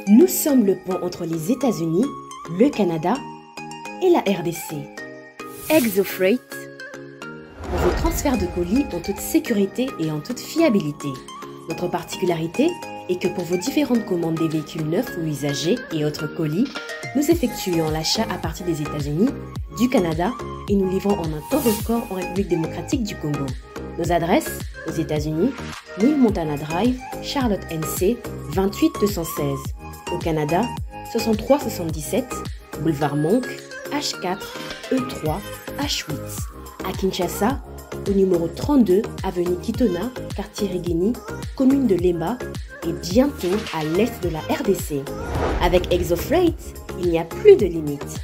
Nous sommes le pont entre les États-Unis, le Canada et la RDC. ExoFreight, pour vos transferts de colis en toute sécurité et en toute fiabilité. Notre particularité est que pour vos différentes commandes des véhicules neufs ou usagés et autres colis, nous effectuons l'achat à partir des États-Unis, du Canada et nous livrons en un temps record en République démocratique du Congo. Nos adresses aux États-Unis, 1000 Montana Drive, Charlotte NC, 28216. Au Canada, 6377, Boulevard Monk, H4, E3, H8. À Kinshasa, au numéro 32, avenue Kitona, quartier Rigini, commune de Lemba et bientôt à l'est de la RDC. Avec ExoFreight, il n'y a plus de limites.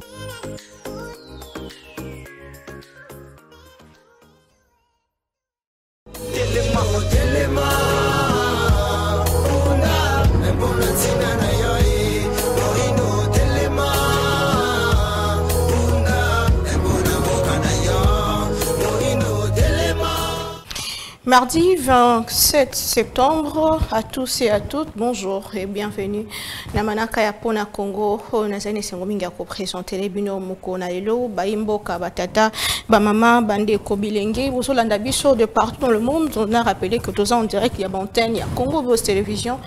Mardi 27 septembre, à tous et à toutes, bonjour et bienvenue. Namanaka ya pona Congo, nazane sengominga ko présenter les bino moko na lelo, baimbo kabatata, ba maman, bande kobilenge, vous solanda biso de partout dans le monde. On a rappelé que tous en direct il y a Antenne, il y a Congo Boss Télévision,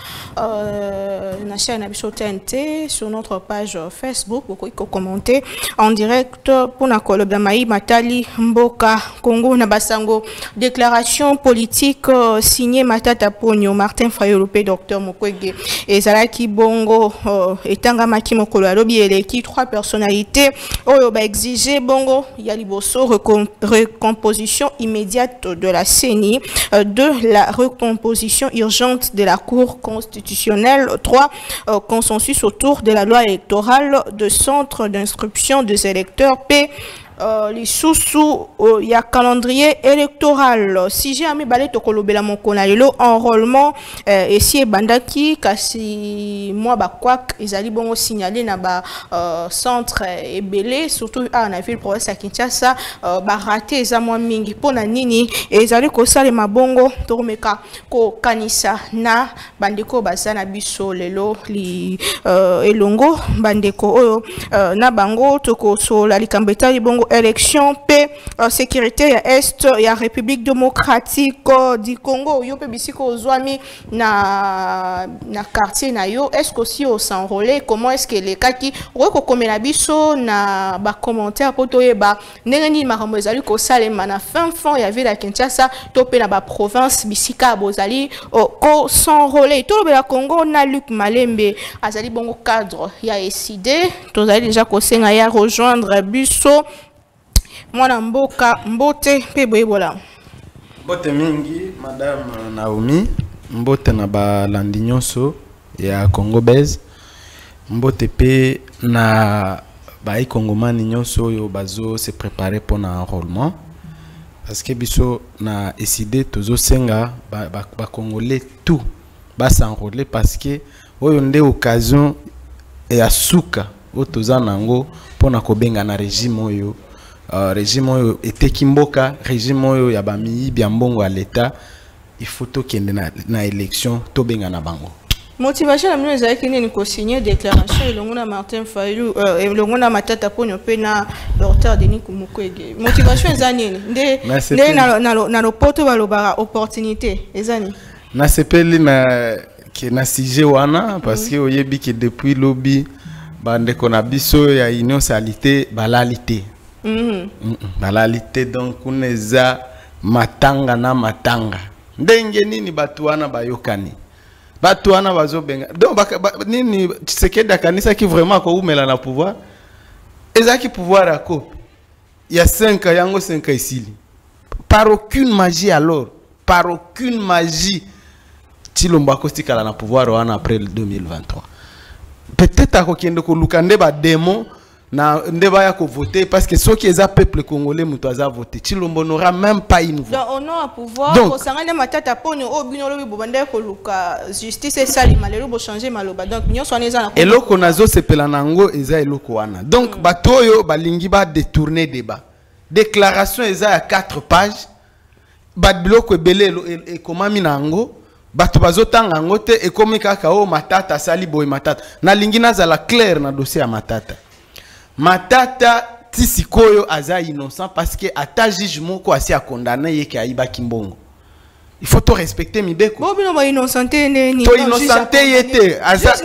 na chaîne biso TNT sur notre page Facebook, vous pouvez commenter en direct pour na koloba mai matali mboka Congo na basango déclaration politique signé Matata Ponyo, Martin Fayolopé, Docteur Mukwege et Zalaki Bongo etanga maki mokolo alobi eleki trois personnalités oyo ba exiger bongo ya liboso recomposition immédiate de la CENI, de la recomposition urgente de la Cour constitutionnelle, 3 consensus autour de la loi électorale de centre d'instruction des électeurs, P les sous il y a calendrier électoral. Si j'ai ami balé tokolobela mon konalelo enrôlement et si bandaki kasi moi ba kwak ezali bongo signalé na ba centre ebelé surtout na ville province à Kinshasa ba raté eza moi mingi pona nini ezali ko sale mabongo toromeka ko kanisa na bandeko bazana biso lelo li elongo bandeko oyo na bango toko so la likambeta bongo élection paix sécurité ya est ya République démocratique du Congo yo pe bisiko ozwami na quartier na yo, est-ce que si on s'enrôler comment est-ce que les kaki ko komela biso na ba commentaire poto yeba ndenge makambo ezali ko salema na fin fond ya ville ya Kinshasa to pe na ba province bisika bozali ko s'enrôler to le Congo na Luc Malembe azali bongo cadre ya SID to zali déjà ko senga ya rejoindre biso mwana mboka mbote pe boyebola mbote mingi madame Naomi, mbote na balandi nyonso ya Congo Bez, mbote pe na bayi kongomani nyonso oyo bazo se préparer pour na enrôlement parce que biso na SID tozo senga ba congolais tout ba s'enrôler parce que oyo nde occasion ya suka o toza nango pona kobenga na régime oyo régime était kimboka régime oyo ya bami biambongo à l'état il faut to kende na élection to benga na bango motivation la mino ezaki nini ko signer déclaration elongo na Martin Fayulu elongo na Matata Ponyo pe na Docteur Denis Mukwege motivation ezani nde na lopoto balobara opportunité ezani na sepeli na ke na sujet wana parce que oyebi que depuis lobby bande kona biso ya union salité balalité balalité donc kuneza matanga na matanga ndenge nini batu wana bayokani batu wana bazobenga donc nini Tshisekedi kanisa ki vraiment ko umela na pouvoir ezaki pouvoir à cop il y a 5 ans yango 5 ans ici par aucune magie alors par aucune magie Tshilombo akostikala na pouvoir wana après le 2023 peut-être akokende ko lukande ba démon na ndeba ya ko voter parce que ceux qui est peuple congolais muto aza voter Tshilombo n'aura même pas une voix. Donc on a pouvoir ko sangana Matata Ponyo o bino lobi bobande ko luka justice et salima lelo bo changer maloba donc nyonso wana eza na eloko nazo sepela nango eza eloko wana donc batoyo balingi ba détourner débat déclaration eza ya 4 pages ba biloko ebele e komami nango bato bazotanga yango te ekomi kaka o Matata asali boye Matata nalingi nazala clair na dossier ya Matata. Matata ti sikoyo aza innocent parce que ata juge moko asi a condamné ye ke ayiba kimbongo. Il faut to respecter mibeko. Bo bino ba innocenté neni. To innocenté yete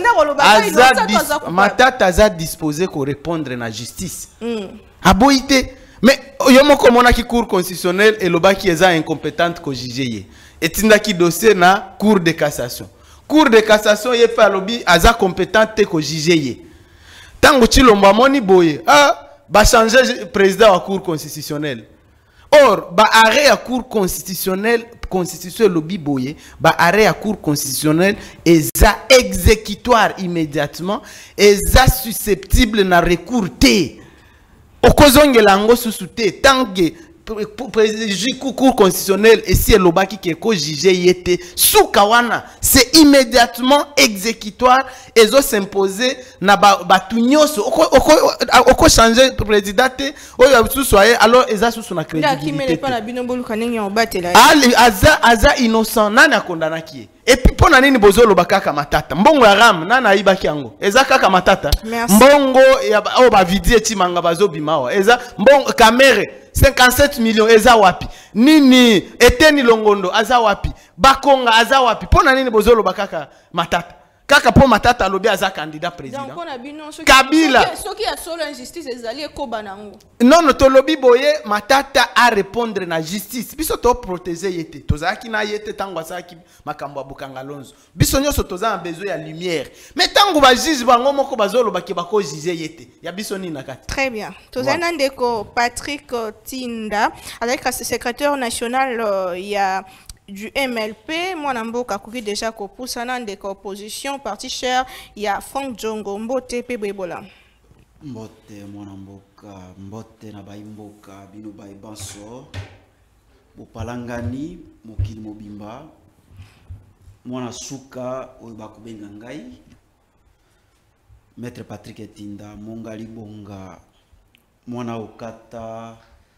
Matata aza disposé ko répondre na justice. Aboité mais yo moko mona ki cour constitutionnelle et lobaki eza incompétente ko juger ye. Etinda ki dossier na cour de cassation. Cour de cassation ye pa lobi aza compétente ko juger ye. Tango chilomba moni boye ba changer président wa cour constitutionnelle. Or ba arrêt à cour constitutionnelle lobby boye ba arrêt à cour constitutionnelle eza exécutoire immédiatement eza susceptible na recours te okozongela ngo susute tangue cour constitutionnelle et si elobaki keko jugé yete soukawana c'est immédiatement exécutoire ezo s'imposer na batunyoso oko changer président te oyo soye alors eza sous na crédibilité aza innocent nani akondanaki et puis pona nini bozolo bakaka Matata mbongo ya ram nana ayibaki yango eza kaka Matata mbongo ya o ba vidie timanga bazobimawa eza mbongo kamere 57 millions eza wapi nini eteni longondo aza wapi bakonga aza wapi pona nini bozolo bakaka Matata kaka po Matata alobi aza candidat président Kabila soki ya solo injustice ezali ekoba nango non to lobi boye Matata a répondre na justice biso to protéger yete tozaki na yete tango asaki makambo abukanga lonzo biso nyoso toza na besoin ya lumière mais tango ba juge bango moko bazolo baki bako juger yete ya biso ni nakati. Très bien tozana ndeko Patrick Tinda avec le secrétaire national ya du MLP, moi namboka kuki déjà ko poussana de opposition parti cher ya Frank Djongo Mbote pe Bebola. Mbote moi namboka Mbote na baimboka bino baibanso bopalangani mokili mobimba mwana suka oyo bakubenga ngai Maître Patrick Tinda mongali bonga mwana okata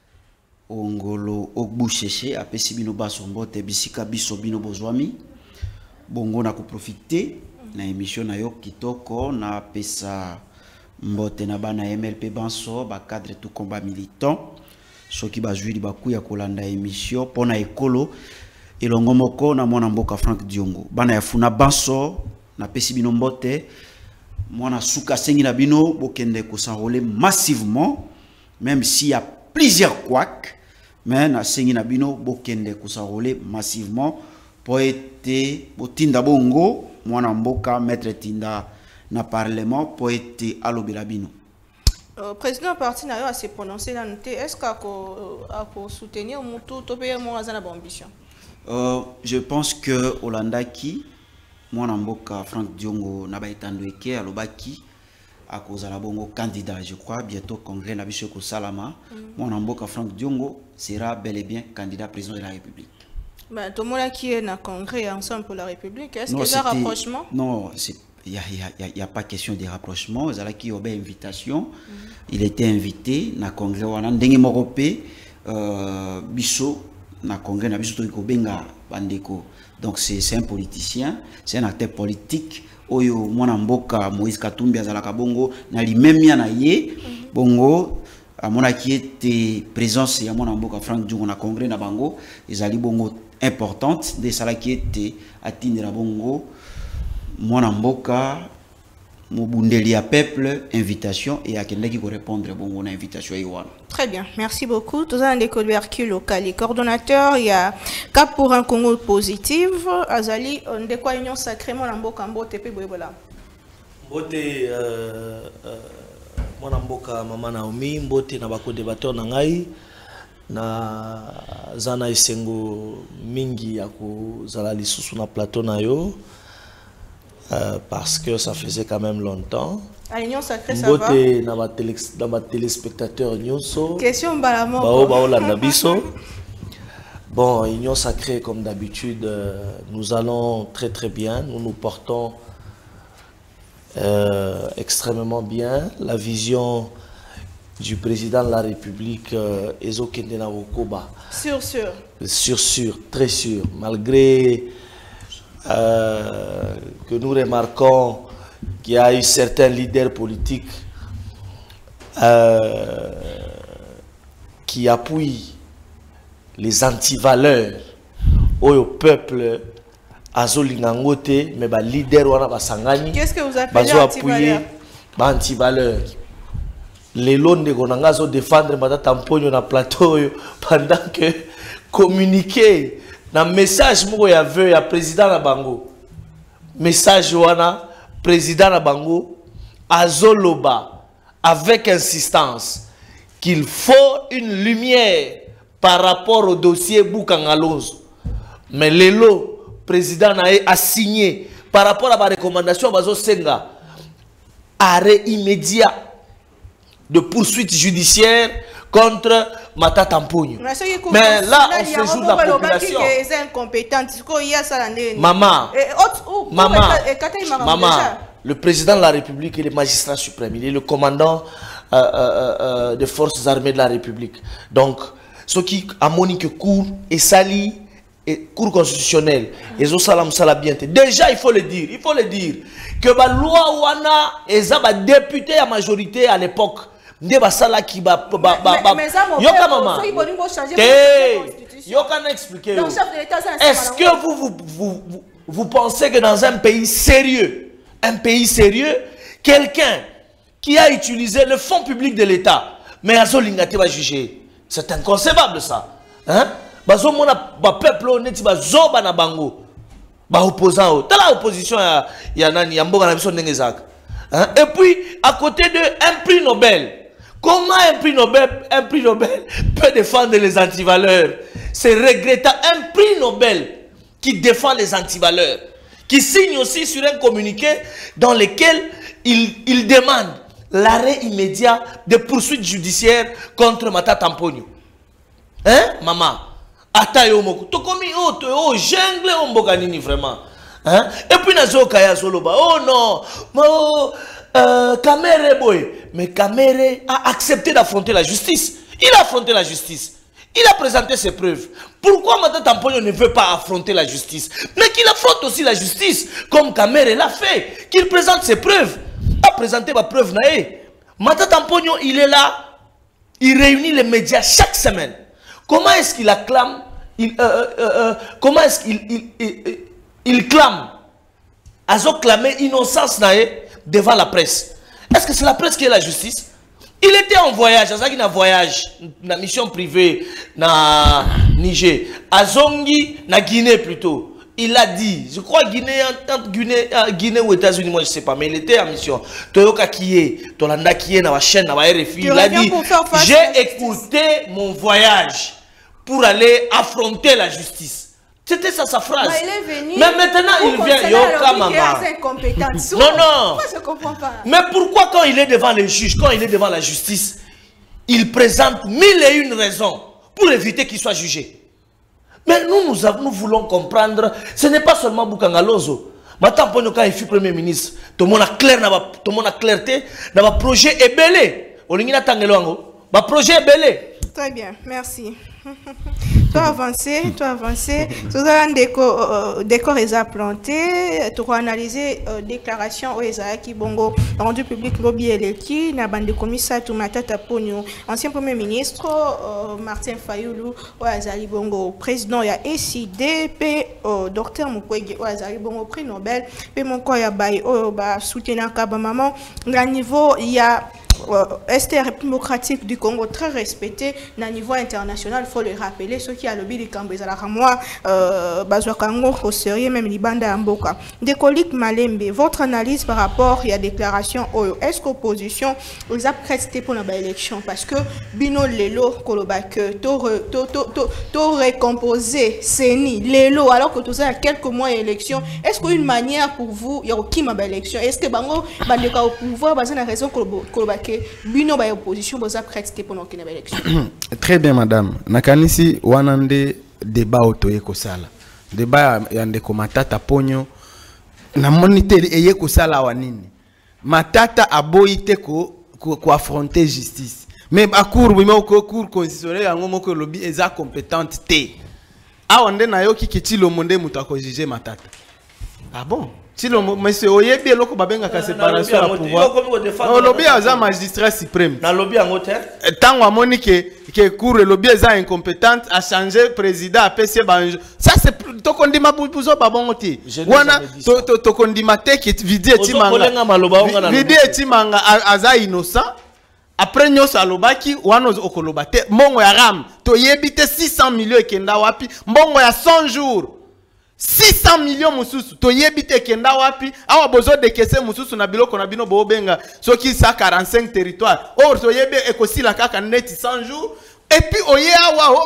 ongolo ogbusheshe apesi bino baso mbote bisika biso bino bozwami bongo na kuprofite na émission na yo kitoko na pesa mbote na bana MLP banso ba cadre tout combat militant soki bazwili bakuya kolanda émission pona ekolo elongo moko na mwana mboka Frank Diongo bana ya funa banso na pesi bino mbote mwana suka sengi na bino bokende ko s'enrôler massivement même s'il y a plusieurs couacs mais na sengi na bino bokende ko s'enrôler massivement pour être botinda bongo mwana mboka Maître Tinda na parlement pour être alobela bino. Président parti na yo a se prononcer là noté est-ce qu'à soutenir mutu to payer mon azana ambition. Je pense que Olandaki mwana mboka Frank Diongo na baitando eke alobaki à cause de la bongo candidat, je crois, bientôt congrès na biso ko salama, mwana mboka Frank Diongo sera bel et bien candidat président de la République. Ben tout le monde qui est dans congrès ensemble pour la République, est-ce qu'il y a un rapprochement? Non, il y a pas question de rapprochement, il y a une invitation, il était invité na congrès wana ndenge morope biso na congrès na biso to ko benga bandeko. Donc c'est un politicien, c'est un acteur politique. Oyo mwana mboka Moïse Katumbi azalaka bongo na limemia na ye bongo amona ki était présence ya mwana mboka Frank Diongo na congrès na bango ezali bongo importante de sala qui était atindra bongo mwana mboka mobundeli ya peuple invitation et akendeki ko répondre bongo na invitation yiwana. Très bien, merci beaucoup. Tous un école Berki local et coordonnateur, il y a Cap pour un Congo positif. Azali, on de quoi union sacrément en Mboka Mbote pe Boebola. Mbote mwana mboka mama Naomi Mbote na bako débatteur na ngai na zana esengo mingi ya ko zala lisusu na plateau na yo parce que ça faisait quand même longtemps. L'union sacrée, ça va. Dans ma téléspectateur nyonso. Question balamon. Bon, Union sacrée, comme d'habitude, nous allons très très bien. Nous nous portons extrêmement bien. La vision du président de la République, Ezo Kendena Wokoba. Sûr. Sûr, très sûr. Malgré que nous remarquons qu'il y a eu certains leaders politiques qui appuient les antivaleurs au peuple azolingangote, mais les leaders wana basangani. Qu'est-ce que vous appelez antivaleurs? Antivaleurs. Les lots de Gonanga sont défendre Madame Tamponio na plateau pendant que communiquer na message moko ya vœu ya président na bango. Message wana président na bango azoloba avec insistance qu'il faut une lumière par rapport au dossier Boukangalonzo. Mais les lots président a signé par rapport à ma recommandation Bazo Senga arrêt immédiat de poursuite judiciaire contre Matata Tamponyo. Mais là, on séjourne la population. Maman, le président de la République est le magistrat suprême. Il est le commandant des forces armées de la République. Donc, ce qui a monique cour et sali et cour constitutionnelle, et salam bien. Déjà, il faut le dire, que la loi wana est un député à majorité à l'époque. Yoka maman, yoka n'expliquer. Est-ce que vous pensez que dans un pays sérieux, quelqu'un qui a utilisé le fonds public de l'État, mais Azolingati va juger? C'est inconcevable ça. Hein? Bazo mona ba peuple honnête ba zoba na bango. Ba opposant. Dans la opposition ya nani ya mboka na biso ndenge zaka. Et puis à côté de un prix Nobel. Comment un prix Nobel peut défendre les antivaleurs? C'est regrettable. Un prix Nobel qui défend les antivaleurs, qui signe aussi sur un communiqué dans lequel il demande l'arrêt immédiat de poursuites judiciaires contre Matata Tamponyo. Hein, maman? Atayo moko. Tokomi jungle ombokanini vraiment. Hein? Et puis nazo kaya soloba. Oh non. Kamere boy. Mais Kamere a accepté d'affronter la justice. Il a affronté la justice. Il a présenté ses preuves. Pourquoi Matata Tamponyo ne veut pas affronter la justice? Mais qu'il affronte aussi la justice, comme Kamere l'a fait. Qu'il présente ses preuves. A présenté ma preuve naé. Matata Tamponyo, il est là. Il réunit les médias chaque semaine. Comment est-ce qu'il acclame? Comment est-ce qu'il clame? Azo clamé innocence naé devant la presse. Est-ce que c'est la presse qui est la justice? Il était en voyage, Azaki en voyage, na mission privée na Niger, Azongi na Guinée plutôt. Il a dit, je crois Guinée ou États-Unis, moi je sais pas, mais il était en mission. Toyoka Kiye, Tolanda Kiye na chaîne na RFI, il a dit, j'ai écouté mon voyage pour aller affronter la justice. C'était ça sa phrase. Bah, il est venu. Mais maintenant il vient Yoka maman. Non. Moi, je comprends pas. Mais pourquoi quand il est devant les juges, quand il est devant la justice, il présente 1001 raisons pour éviter qu'il soit jugé? Mais nous voulons comprendre, ce n'est pas seulement Boukangalonzo. Maintenant, quand il fut Premier ministre, tout le monde a clarté, dans le projet est belé. Le projet est belé. Très bien, merci. Toi avancer. Tout un décor est planté. Tu vas analyser déclaration au qui bongo rendu public lobby eleki na bande commissaire to Matata Tamponyo, ancien premier ministre Martin Fayulu au azali bongo président ya SID pe docteur Mukwege au azali bongo prix Nobel pe mon ko ya bay o ba soutenir ka ba maman na niveau il y a République démocratique du Congo très respecté na niveau international, il faut le rappeler. Ceux qui a lobby du Cambodge à la moi Bazwa Congo au sérieux même Libanda Amboka. Décolique Malembe, votre analyse par rapport à la déclaration est-ce qu'opposition aux après pour la élection parce que Bino Lelo Kolobak to récomposé Seni Lelo alors que tout ça il y a quelques mois élection, est-ce qu'une manière pour vous il y a qui ma élection, est-ce que bango bandeka au pouvoir basé na raison Kolobak Bino ba opposition vous après pour la élection? Très bien madame. Nakanisi wanande débat otoye kosala. Débat yande ko Matata Tamponyo na moniteur eye kosala wanini. Matata aboyite ko affronter justice. Mais ba cour cour constitutionnel yango moko lobby eza compétente té. Awande na yo kikiti lo monde muta ko juger Matata. Ah bon? Si le monsieur Oyebi eloko babenga séparation à pouvoir. Le lobby a magistrat suprême. Dans le lobby en hauteur. Tant à Monique que cour le lobby est incompétente à changer président à PC banjo. Ça c'est to kondima buzo babongoti. Wana to kondima te qui vidi etimanga. Vidi etimanga aza innocent. Après nyos alobaki wana okolobate mbongo ya ram to yebite 600 millions ekenda wapi mbongo ya 100 jours. 600 millions mususu to yebite kenda wapi awa bozo de kese mususu na biloko na bino bobenga soki sa 45 territoires or to yebe ekosila kaka net 100 jours et puis oye awa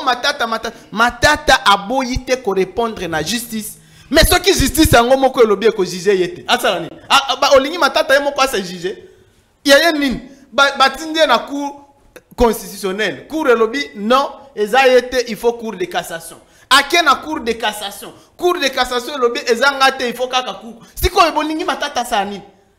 matata aboyite ko répondre na justice mais soki justice yango moko elobi ko juger yete asala ni olingi matata yemo kwa se juger yaye nini batindie na cour constitutionnelle cour elobi non eza yete il faut cour de cassation. Ake na cour de cassation. Cour de cassation lobby ezangate il faut kaka cour. Si ko ebolingi matata sani.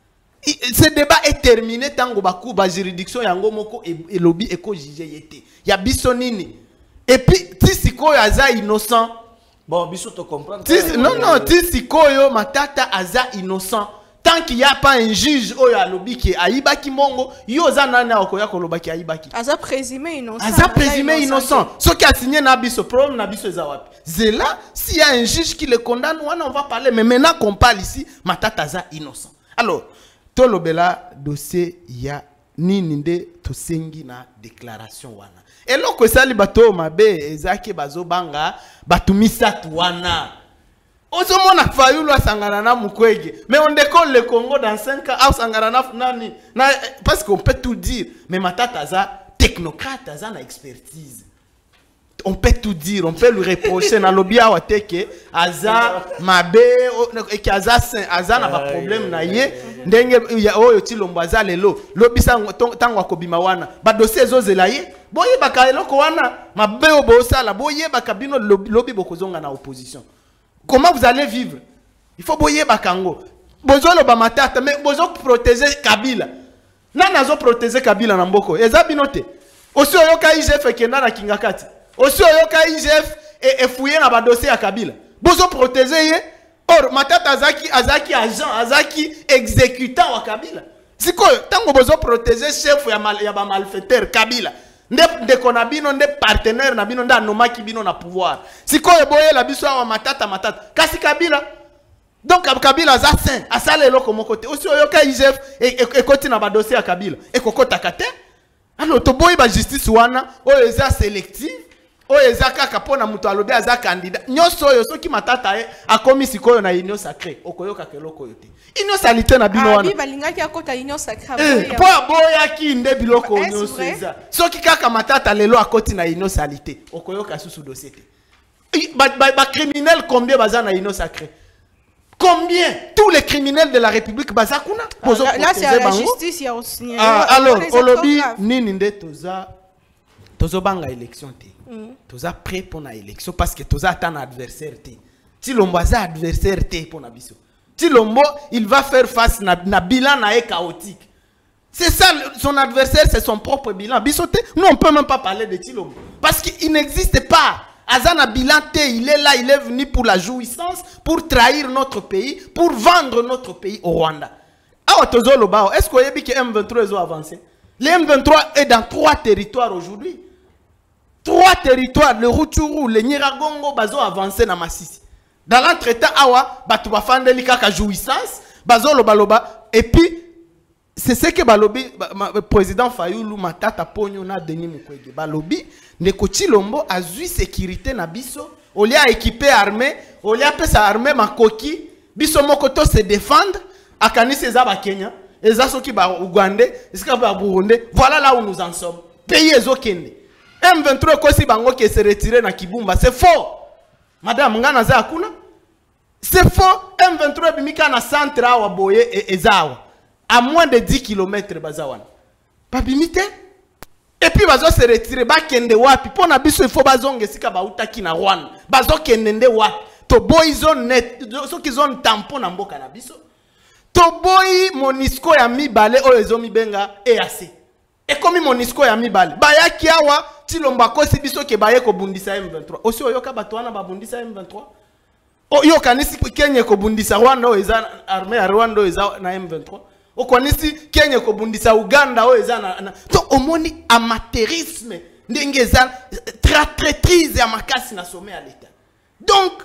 Ce débat est terminé tango baku ba juridiction yango moko e lobby eko juger yete. Ya biso nini. Et puis ti sikoyo aza innocent. Bon biso to comprendre. Non ti sikoyo matata aza innocent. Tant qu'il n'y a pas un juge oya lobby qui aibaki mongo yo za nana okoya ko lobaki aibaki. Aza présumé innocent. Aza présumé innocent. Ce qui a signé na biso problème na biso zawapi. Zela s'il y a un juge qui le condamne on va parler mais maintenant qu'on parle ici matata aza innocent. Alors to lobela dossier ya nini nde to sengi na déclaration wana. Et loko sali bato mabe ezaki bazobanga batumisa wana. Osomona Fayulu asangana na Mukwege. Mais on décolle le Congo dans 5 ans. Asangana na nani. Parce qu'on peut tout dire. Mais matata aza technocrate, aza na expertise. On peut tout dire. On peut lui reprocher na lobby awateke aza mabe et que aza na pas problème na ye. Ndenge ya oyo ti lombo aza lelo. Lobby sango tango akobima wana. Ba dossier ezozela ye. Boye baka eloko wana mabe obo sala. Boye baka bino lobby bokozonga na opposition. Comment vous allez vivre? Il faut boyer bakango. Bozo lo ba matata mais bozo protéger Kabila. Nana zo protéger Kabila na mboko. Eza binote. Osi oyoka IGF kenda na kingakati. Osi oyoka IGF e fouiller na ba dossier ya Kabila. Bozo protéger ye. Or matata azaki agent, azaki exécutant wa Kabila. Sikoyo tango bozo protéger chef ya ba malfaiteur Kabila. Nde konabino nde partenaire na bino nda nomaki bino na pouvoir. Sikoyo boye la biso wa matata. Kasi Kabila. Donc Kabila za saint asale loko mokote. Osi oyoka IGF e koti na ba dossier ya Kabila. E kokota kate. Alors to boye ba justice wana oyo eza sélective. Oyo eza kaka pona muto alobi aza candidat. Nyoso oyo soki matata akomi sikoyo na union sacrée. Okoyoka keloko yote. Union salité na bino wana. Balingaki akota union sacrée. Po boya ki nde biloko nyonso eza. Soki kaka matata lelo akoti na union salité. Okoyoka susu dossier te. Ba criminel combien baza na union sacrée? Combien? Tous les criminels de la République baza kuna. Là c'est à la justice ya aussi. Alors olobi nini nde tozo banga élection te. Toza prêt pour la élection parce que toza attend adversaire te. Ti lombo aza adversaire te pour na biso. Ti lombo il va faire face na bilan na chaotique. C'est ça son adversaire, c'est son propre bilan. Biso te, nous on peut même pas parler de Tilombo parce qu'il n'existe pas. Azana bilan te, il est là, il est venu pour la jouissance, pour trahir notre pays, pour vendre notre pays au Rwanda. Ah tozo lobao, est-ce que yebi que M23 ont avancé? Le M23 est dans 3 territoires aujourd'hui. 3 territoires, le Rutshuru, le Nyiragongo, bazo avancé na Masisi. Dans l'entretemps, awa, batu bafandeli kaka jouissance, bazo loba, et puis, c'est ce que balobi, président Fayulu matata ponyo na Denis Mukwege. Balobi, ndeko Tshilombo a zui sécurité na biso, on lui a équipé armée, on lui a fait sa armée makoki, biso mokoto se défendre, akanisi eza ba Kenya, eza soki ba Ougandais, eza ba Burundi, voilà là où nous en sommes. Pays ezokende. M23 kosi bango qui se retiré na Kibumba, c'est faux. Madame ngana za akuna. C'est faux. M23 bimika na centre awa boye ezawa. À moins de 10 km bazawan. Pas bimite. Et puis bazo se retirer ba kende wapi. Pona biso il faut bazonge sika ba utaki na Rwanda. Bazo kende nde wapi. To boy zone net, so ki zone tampon na mboka na biso. To boy Monisco ya mibale o ezomi benga EAC. Et comme Monisco ya mibale. Baya kiawa Tshilombo kosi biso ke baye ko bundisa M23. Osi oyoka bato wana ba bundisa M23. Yo kanisi Kenya ko bundisa Rwanda o eza armée ya Rwanda o eza na M23. O kanisi Kenya ko bundisa Uganda o eza na to omoni amateurisme ndenge eza traîtrise ya makasi na sommet à l'état. Donc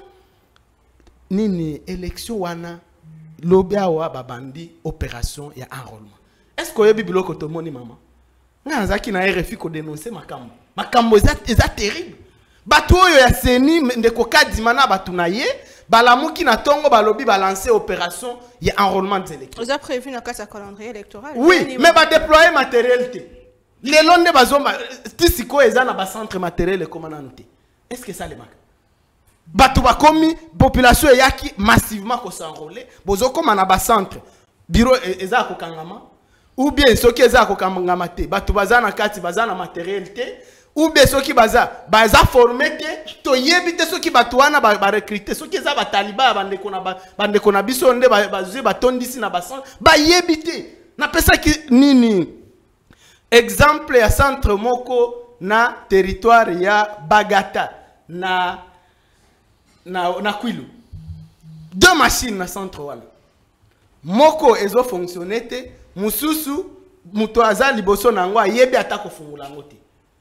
nini élection wana lobia wa babandi opération ya enrôlement. Est-ce que yebi biloko to moni mama? Nga zaki na RFI ko dénoncer makambo. Makambo eza terrible. Batu oyo ya seni ndeko kadima na batu na ye balamuki na tongo balobi balancer opération ya enrôlement des électeurs. Vous avez prévu dans le calendrier électoral? Oui, mais ba déployer matériel te. Les londe bazomba tisiko eza na ba centre matériel comme noté. Est-ce que ça les marque? Batu bakomi population yaki massivement ko s'enrôler, bozo comme na ba centre bureau eza ko kangama ou bien soki eza ko kangama te. Batu bazana kati bazana matériel te. Ou bien ceux qui baza formé to yebite ceux qui batouana ba recruter ceux qui za ba taliba bande kona biso nde bazué batondisi na basan ba yebite na pesa ki nini exemple ya centre moko na territoire ya Bagata na Kwilu 2 machines na centre wana moko ezo fonctionner te mususu muto aza liboso nango yebi atako fungula ngote.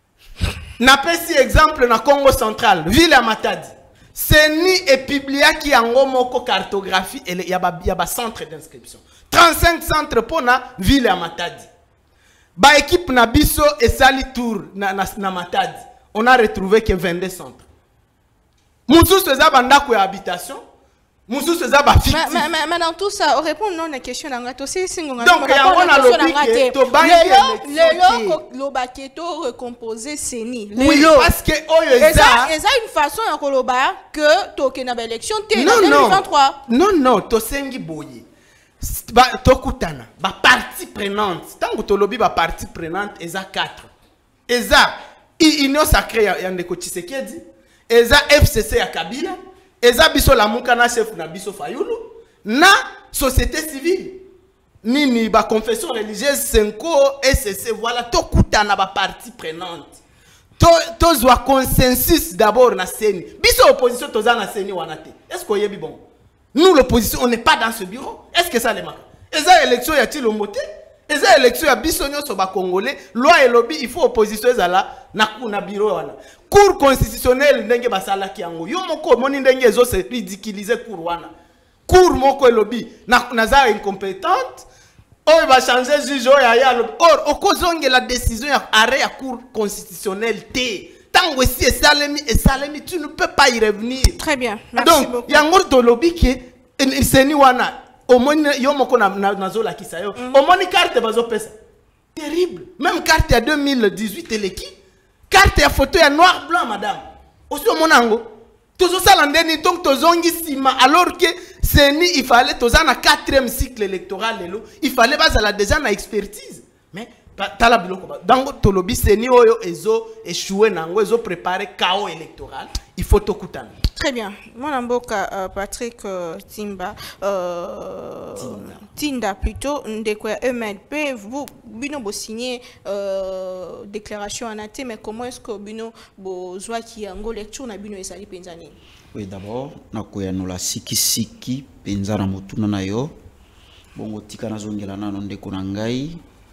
Na pesi exemple na Congo central, ville ya Matadi. Seni et publié qui yango moko cartographie et y a ba centre d'inscription. 35 centres pour na ville ya Matadi. Ba équipe na biso et sali tour na Matadi. On a retrouvé que 22 centres. Moussous za bandako ya habitation. Moussous za ba fictif. Mais dans tout ça, on répond non la question dans gato c'est singonga. Donc yango na lobi to banki le baketo recomposer seni. Oui, parce que oyo eza une façon ya koloba que toke na ba élection té en 2023. Non, to sengi boye. Ba tokutana, ba partie prenante. Tango to lobi ba partie prenante eza 4. Eza union sacrée ya ndeko Tshisekedi, eza FCC ya Kabila. Eza biso la mukana chef na biso Fayulu na société civile nini ba confession religieuse Senko SCC voilà to kutana ba partie prenante to zwa consensus d'abord na seni biso opposition toza na seni wana te. Est-ce que yebi bon nous l'opposition on n'est pas dans ce bureau? Est-ce que ça les marque? Eza élection ya tilombote eza élection ya biso nyonso ba congolais loi et lobby il faut opposition ezala na bureau wana. Cour constitutionnelle ndenge basala ki yango yo moko moni ndenge ezo se ridiculiser cour wana cour moko elobi na za incompétente oyo ba changer juge ya lobi or okozonge la décision ya arrêt ya cour constitutionnelle te tango si esalemi tu ne peux pas y revenir. Très bien, merci donc beaucoup. yango to lobi ke seni wana omoni yo moko na zola kisa yo omoni carte bazo pesa terrible même carte ya 2018 eleki carte ya photo ya noir blanc madame aussi au monango tozo salandeni donc tozongi sima alors que seni il fallait toza na 4e cycle électoral lelo il fallait bazala déjà na expertise mais tala biloko dango tolobi seni oyo ezo échouer nango ezo préparer chaos électoral il faut tokutana. Très bien. Mon amboka Patrick Tinda plutôt ndekwa MLP vous bino bo signer déclaration en athée mais comment est-ce que bino bo zwa ki yango lecture na bino ezali penza nini? Oui, d'abord nakoya no la siki penza na mutuna na yo bongo tika nazongela nano ndeko na ngai.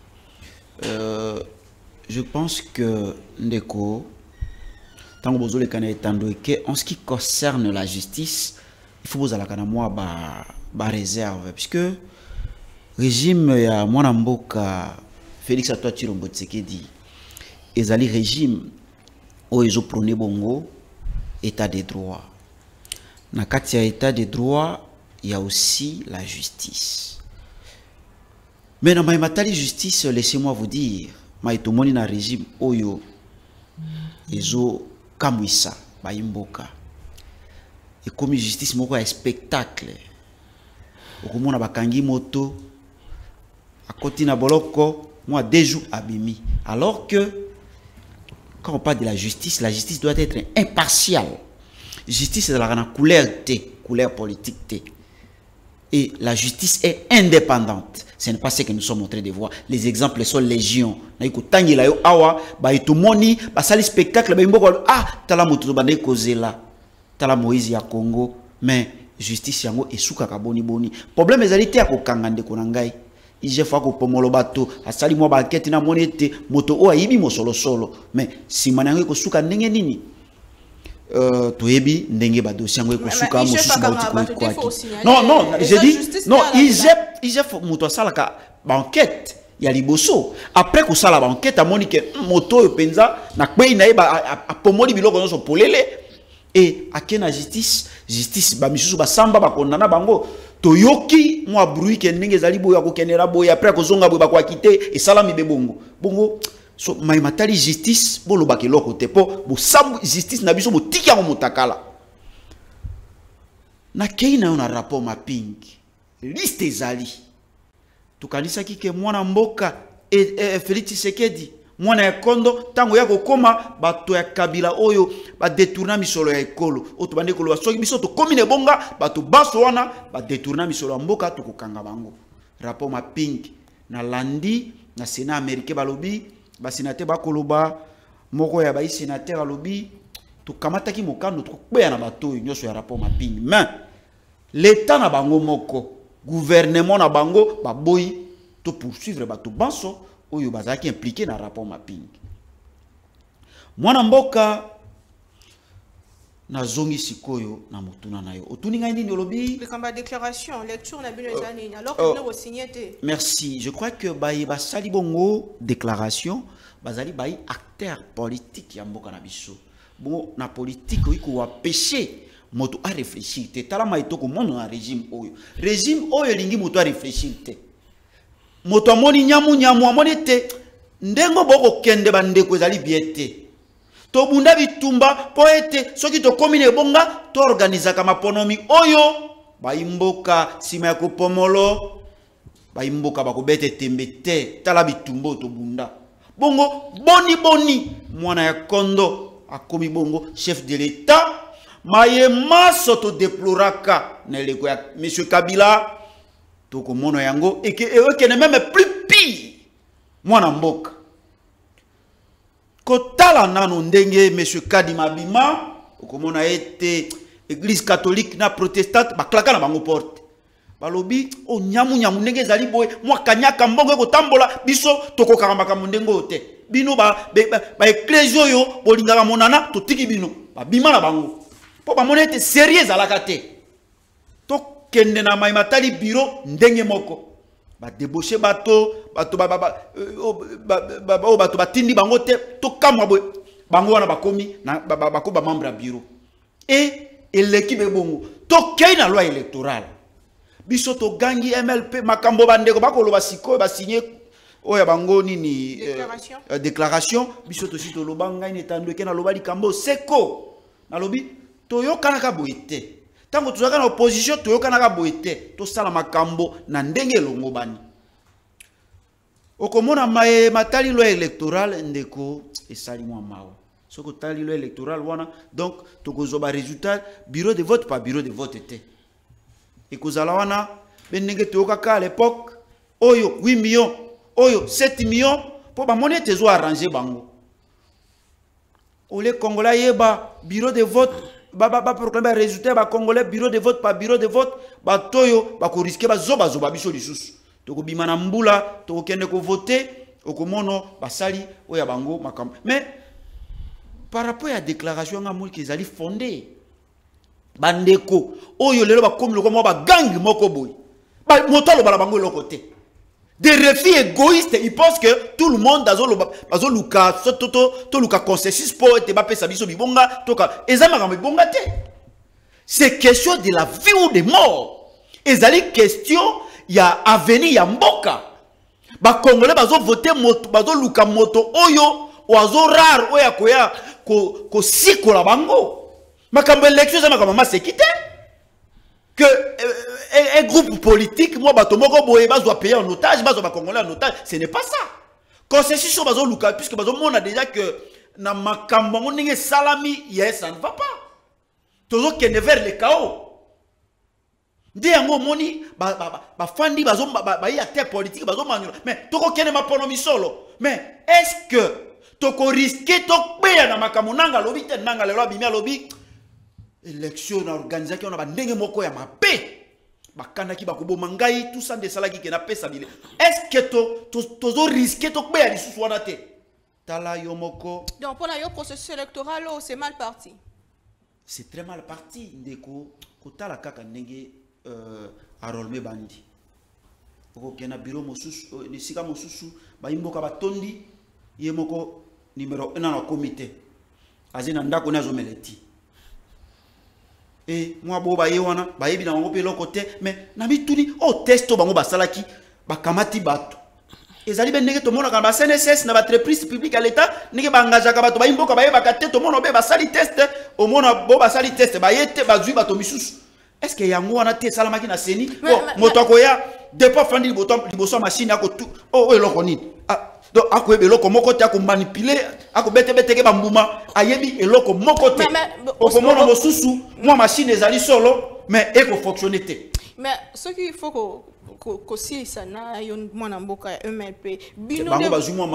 Je pense que ndeko en ce qui concerne la justice, il faut vous aller à moi réserve puisque régime ya mwana mboka Félix Antoine Tshilombo Tshisekedi ezali régime o ezo prôné bongo état de droit. Na kati ya état de droit, il y a aussi la justice. Mais dans ma matali justice, laissez-moi vous dire, maïtomoni na régime oyo ezo kamwisa bayimboka et comme justice moko ya spectacle okomona bakangi moto akoti na boloko moi 2 jours abimi alors que quand on parle de la justice doit être impartiale. Justice est la couleur politique et la justice est indépendante. Ce n'est pas ce que nous sommes en train de voir. Les exemples sont légion. Naiko yo awa ba itomoni ba sali spectacle ba imbo ah tala moto ba ne kozela tala Moïse ya Congo mais justice yango esuka ka boni boni problème ezalité ya kokanga ndeko na ngai ije fa ko pomolo bato asali mo ba enquête na monete moto o ayibi mosolo solo mais si manango ko suka ndenge nini toyebi ndenge ba dossier yango ko suka mosusu ba ko non non j'ai dit non ije moto asala ka ba enquête ya liboso après ko sala ba enquête amoni ke moto yo penza na kwe na ba pomoli biloko nyonso polele et akena justice ba misusu ba samba ba kondana bango toyoki mwa bruit ke ndenge zali boya ko kenera boya après ko zonga boya ba ko akite et salami be bongo so mai matali justice bolo ba ke loko te po bo sabu justice na biso bo tika mo mutakala na keina on a rapport mapping liste zali tukanisa kike mwana mboka Félix Tshisekedi mwana ya kondo tango ya kokoma bato ya kabila oyo ba détourna misolo ya ekolo oto bande kolo basoki biso to komine bonga bato baso wana ba détourna misolo ya mboka to kokanga bango rapport mapping na landi na Sénat américain balobi ba sénateur ba koloba moko ya ba sénateur alobi to kamataki mokando to kweya na bato nyoso ya rapport mapping mais l'état na bango moko gouvernement na bango ba boyi to poursuivre bato banso oyo bazaki impliqué na rapport mapping mwana mboka na zongi sikoyo na motuna na yo otuni ngai nini olobi le déclaration lecture na bino ezani alors que nous signé te merci je crois que ba sali bongo déclaration bazali bayi acteur politique ya mboka na biso bon na politique oiko wa péché moto a réfléchir te tala maitoko mono na régime oyo lingi moto a réfléchir te moto amoni nyamu amoni te ndengo boko kende bandeko ezali biete to bunda bitumba po ete soki to komine bonga to organiser kama ponomi oyo baimboka sima ya kopomolo baimboka bakobete tembe te tala bitumbo to bunda bongo boni mwana ya kondo akomi bongo chef de l'état mayema soto déploraka na leko ya monsieur Kabila toko mono yango et que ne même plus pire mwana mboka kotala nano ndenge monsieur Kadima Bima okomona ete église catholique na protestante baklaka na bango porte balobi o nyamu ndenge zali boye mwa kanyaka mbongo ko tambola biso toko karambaka mundengo te bino ba ecclesia yo bolingaka monana to tiki bino ba bima na bango po ba monete sérieux alaka te to kende na mai matali bureau ndenge moko ba débaucher bato batindi bango te to kamwa boye bango wana bakomi na bakoba membre ya bureau et l'équipe bongo to kei na loi électorale biso to gangi MLP makambo bandeko bakoloba sikoyo ba signer oya bango nini déclaration biso to sito lobanga ine tando ke na lobali kambo seko na lobi to yokana ka boite tango tuzaka na opposition to yokana ka boite to sala makambo na ndenge longo bani okomona matali loi électorale ndeko esali mwa mawa soko tali loi électorale wana donc to kozoba résultat bureau de vote par bureau de vote était et kozala wana benenge to yokaka à l'époque oyo 8 millions oyo 7 millions po ba monete zo arranger bango ole congolais yeba bureau de vote ba proclamer résultat ba congolais bureau de vote par bureau de vote ba toyo ba ko risquer ba zoba biso lisusu to ko bima na mbula to ko kende ko voter okomono basali oya bango makam mais par rapport à déclaration nga mulki ezali fondé bandeko oyo lelo ba komi loko mo ba gang moko boy ba motalo bala bango loko te des refus égoïstes ils pensent que tout le monde bazo luka to luka consensus pour te ba pesa biso bibonga toka ezama ka bibonga te c'est question de la vie ou de mort ezali question ya avenir ya mboka ba congolais bazo voter moto bazo luka moto oyo oazo rare oya koya ko sikola bango makambo élection ezama ka mama sekite que un groupe politique, moi, batomoko boye, bazwa payer en otage, bazwa ba congolais en otage, ce n'est pas ça. Consensus sur bazo luka, puisque bazo on a déjà que na makambo ninge salami, yes, ça ne va pas. Tozo kene vers le chaos. Ndi yango moni ba fandi bazo ba ya terre politique bazo manura. Mais toko kene maponomi solo. Mais est-ce que toko risquer to peya na makambo nanga lobi te nanga le lobby mi lobi élection na organisation on a ba ndenge moko ya mabe. Bakana ki bakobo mangai tout ça de salaki ke na pesa bile. Est-ce que to risquer to be ya lisusu wana te? Tala yo moko. Donc pour le processus électoral c'est mal parti. C'est très mal parti ndeko kotala kaka ndenge arolme bandi. Oko kena bureau mosusu ni sika mosusu ba imboka batondi ye moko numéro 1 na comité. Azina ndako na zomeleti. Et moi bo ba yewana ba yebi na ngo pe lokote mais na bituni o testo bango basalaki bakamati bato ezali ben ndenge to mona ka ba CNSS na ba entreprise publique à l'état ndenge ba engagea ka bato ba imboka ba yeba ka te to mona be basali test au mona bo basali test ba yete bazui bato misusu est-ce que yango wana te salamaki na seni moto akoya depo fandi liboso machine ako tout oh eloko nini donc ako yebe eloko moko te ako manipuler ako bete ke bambuma ayebi eloko moko te au mona mosusu moi machine ezali solo mais eko fonctionner te mais ce qu'il faut que si ça na yon mwana mboka MLP bino de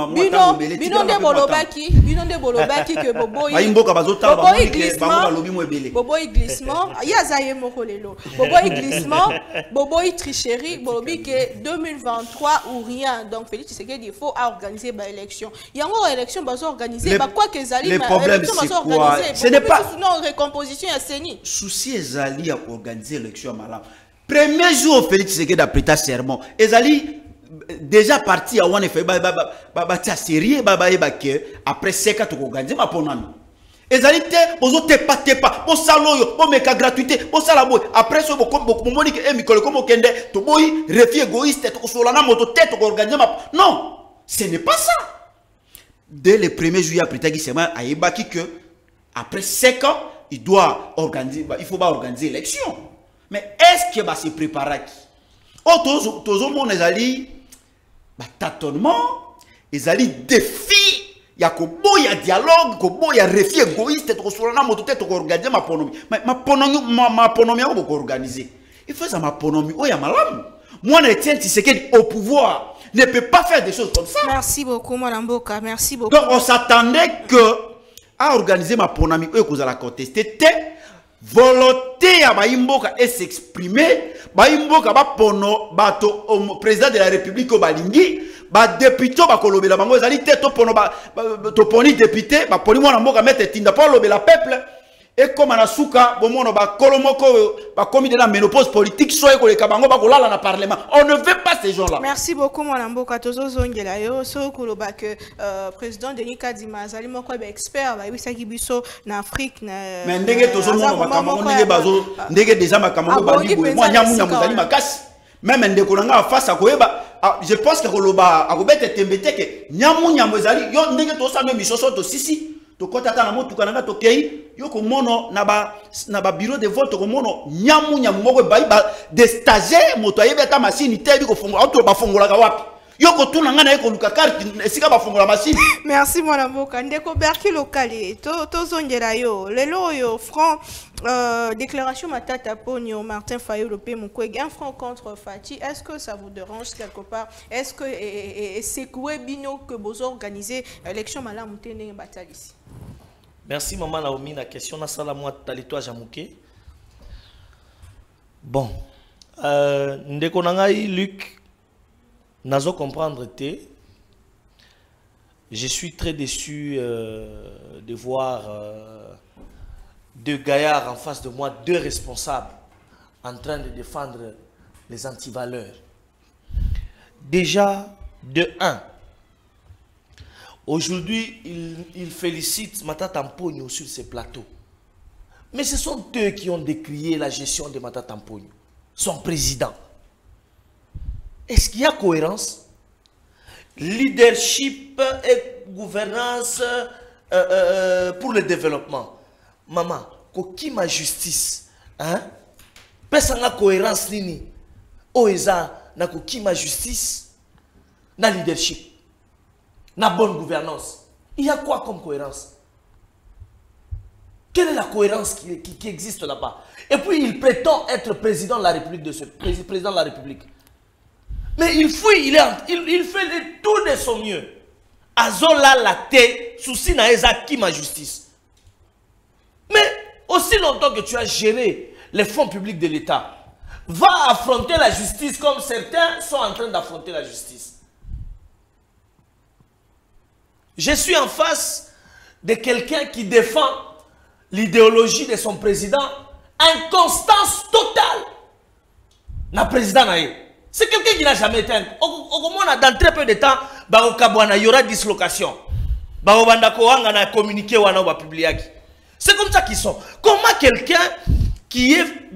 bolobaki que boboyi ba imboka bazota ba monique bango balobi mo ebele boboyi glissement ya zaye moko lelo boboyi glissement boboyi tricherie bolobi que 2023 ou rien donc Félix Tshisekedi il faut organiser ba élection yango élection bazo organiser ba quoi que zali ma élection bazo organiser ce n'est pas non recomposition ya seni souci ezali à organiser élection malamu. Premier jour, Félix Tshisekedi a prêté serment. Ezali déjà parti à one effet, sérieux, après 5 ans, tu organiser ma ponami. Ezali te, bozo te pas, bo saloyo, bo meka gratuité, bo salaboy. Après ce, bo monique et Mikole, comme kende, to boy, refus égoïste, to solana moto tête, to organiser ma. Non, ce n'est pas ça. Dès le 1er juillet, après prêté serment, a yebaki que après 5 ans, il doit organiser, il faut pas organiser l'élection. Mais est-ce que se prépare qui? Oh, tous mon ezali tâtonnement, ezali défi, il y a kobo ya dialogue, kobo ya refus égoïste, to solana moto tête to organiser ma ponomi. Ma ponomi on ko organiser. Il faut ça ma ponomi o ya malamu. Moi Etienne Tshisekedi au pouvoir ne peut pas faire des choses comme ça. Merci beaucoup Madame Mboka, merci beaucoup. Donc on s'attendait que à organiser ma ponomi o ko za la contester volonté à Baimboka est s'exprimer, Baimboka ba pono bato président de la République au Balingi, ba député ba kolobela bango ezali te to pono ba to poni député ba poni mwana mboka mettre tinda pour lobela peuple et comme na suka bomono ba kolomoko ba commis de la ménopause politique soit ko le kabango ba kolala na parlement. On ne veut pas ces gens-là. Merci beaucoup Mwana Mboka tozo zongela yo so koloba que président Denis Kadima azali moko ba expert ba yebisaki biso na Afrique na mais ndenge tozo mona makambo ndenge bazo ndenge déjà makambo ba libo moi nyamu zali makasi même ndeko nanga face à koyeba je pense que koloba akobete tembete ke nyamu ezali yo ndenge to sa mission so to sisi to kotata na motuka nanga to kei yo ko mono na ba bureau de vote ko mono nyamu moko ba des stagiaires moto ayebeta machine te bi ko fongola to ba fongola ka wapi yo ko tuna ngana ko luka carte esika ba fongola machine. Merci Mwana Mboka ndeko Berki lokali to zongera yo lelo yo franc déclaration Matata Ponyo Martin Fayulu pe Mukwege un franc contre Fati. Est-ce que ça vous dérange quelque part? Est-ce que c'est quoi bino que vous organisez élection malamu tene batalisi? Merci maman Naomi la question na sala moi talitoa Jamouké. Bon ndeko nangai Luc nazo comprendre te. Je suis très déçu de voir deux gaillards en face de moi, deux responsables en train de défendre les antivaleurs. Déjà, de 1, aujourd'hui, il félicite Matata Mponyo sur ces plateaux. Mais ce sont eux qui ont décrié la gestion de Matata Mponyo, son président. Est-ce qu'il y a cohérence? Leadership et gouvernance pour le développement. Maman, qui ma justice, hein? Pesanga cohérence nini? Oeza na qui ma justice, na leadership, na bonne gouvernance. Il y a quoi comme cohérence? Quelle est la cohérence qui existe là-bas? Et puis il prétend être président de la République président de la République. Mais il fouille, il fait le tout de son mieux. Azola la tête, souci na eza qui ma justice. Mais aussi longtemps que tu as géré les fonds publics de l'État, va affronter la justice comme certains sont en train d'affronter la justice. Je suis en face de quelqu'un qui défend l'idéologie de son président, inconstance totale. Le président, c'est quelqu'un qui n'a jamais été... Dans très peu de temps, il y aura dislocation. C'est comme ça qu'ils sont. Comment quelqu'un qui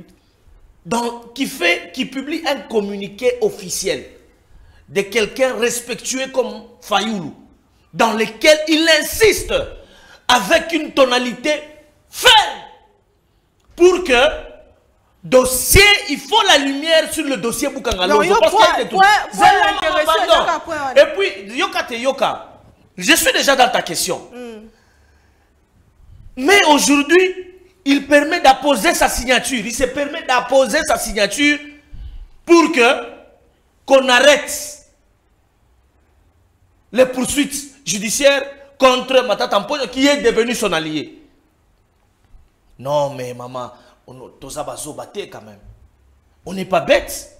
publie un communiqué officiel de quelqu'un respectueux comme Fayoulou, dans lequel il insiste avec une tonalité ferme pour que dossier, il faut la lumière sur le dossier Boukangalo. Et puis, Yoka, je suis déjà dans ta question. Mais aujourd'hui, il permet d'apposer sa signature. Il se permet d'apposer sa signature pour qu'on arrête les poursuites judiciaires contre Matata Mponyo qui est devenu son allié. Non, mais maman, quand même. On n'est pas bête.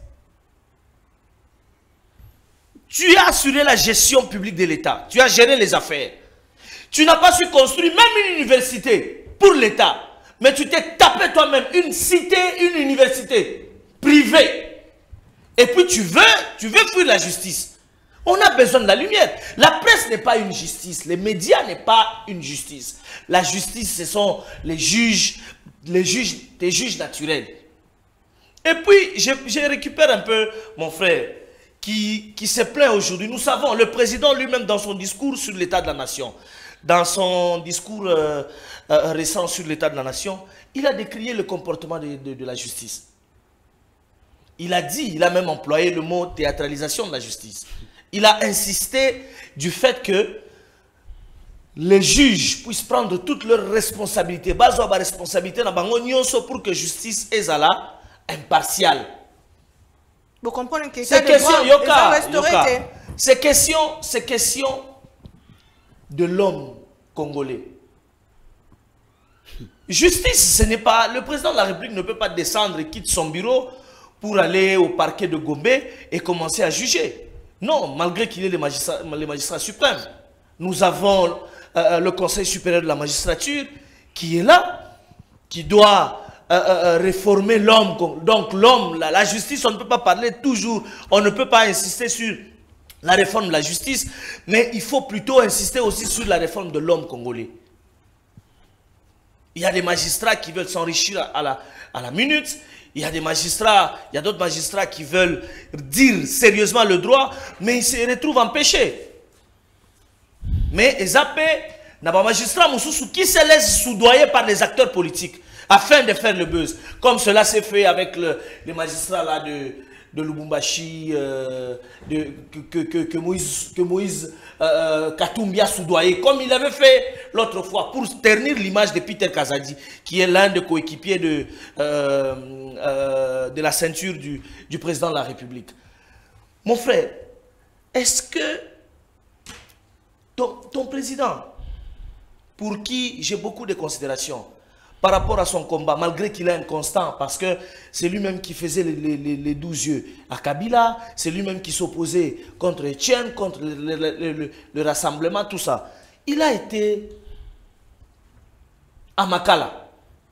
Tu as assuré la gestion publique de l'État. Tu as géré les affaires. Tu n'as pas su construire même une université pour l'État. Mais tu t'es tapé toi-même une cité, une université privée. Et puis tu veux fuir la justice. On a besoin de la lumière. La presse n'est pas une justice. Les médias n'est pas une justice. La justice, ce sont les juges, des juges naturels. Et puis, je récupère un peu mon frère qui se plaint aujourd'hui. Nous savons, le président lui-même dans son discours sur l'état de la nation, dans son discours récent sur l'état de la nation, il a décrié le comportement de la justice. Il a dit, il a même employé le mot théâtralisation de la justice. Il a insisté du fait que les juges puissent prendre toutes leurs responsabilités, pour que justice est impartiale. Vous comprenez que c'est question de l'homme congolais. Justice, ce n'est pas... Le président de la République ne peut pas descendre et quitter son bureau pour aller au parquet de Gombe et commencer à juger. Non, malgré qu'il est le magistrat suprême. Nous avons le Conseil supérieur de la magistrature qui est là, qui doit réformer l'homme. Donc l'homme, la justice, on ne peut pas parler toujours, on ne peut pas insister sur la réforme de la justice, mais il faut plutôt insister aussi sur la réforme de l'homme congolais. Il y a des magistrats qui veulent s'enrichir à la minute. Il y a d'autres magistrats qui veulent dire sérieusement le droit, mais ils se retrouvent empêchés. Mais les AP, n'a pas magistrat qui se laisse soudoyer par les acteurs politiques afin de faire le buzz. Comme cela s'est fait avec les magistrats là de Lubumbashi, que Moïse Katumbi a soudoyé, comme il avait fait l'autre fois, pour ternir l'image de Peter Kazadi, qui est l'un des coéquipiers de la ceinture du président de la République. Mon frère, est-ce que ton président, pour qui j'ai beaucoup de considérations, par rapport à son combat, malgré qu'il est inconstant, parce que c'est lui-même qui faisait les 12 yeux à Kabila, c'est lui-même qui s'opposait contre Etienne, contre le rassemblement, tout ça. Il a été à Makala.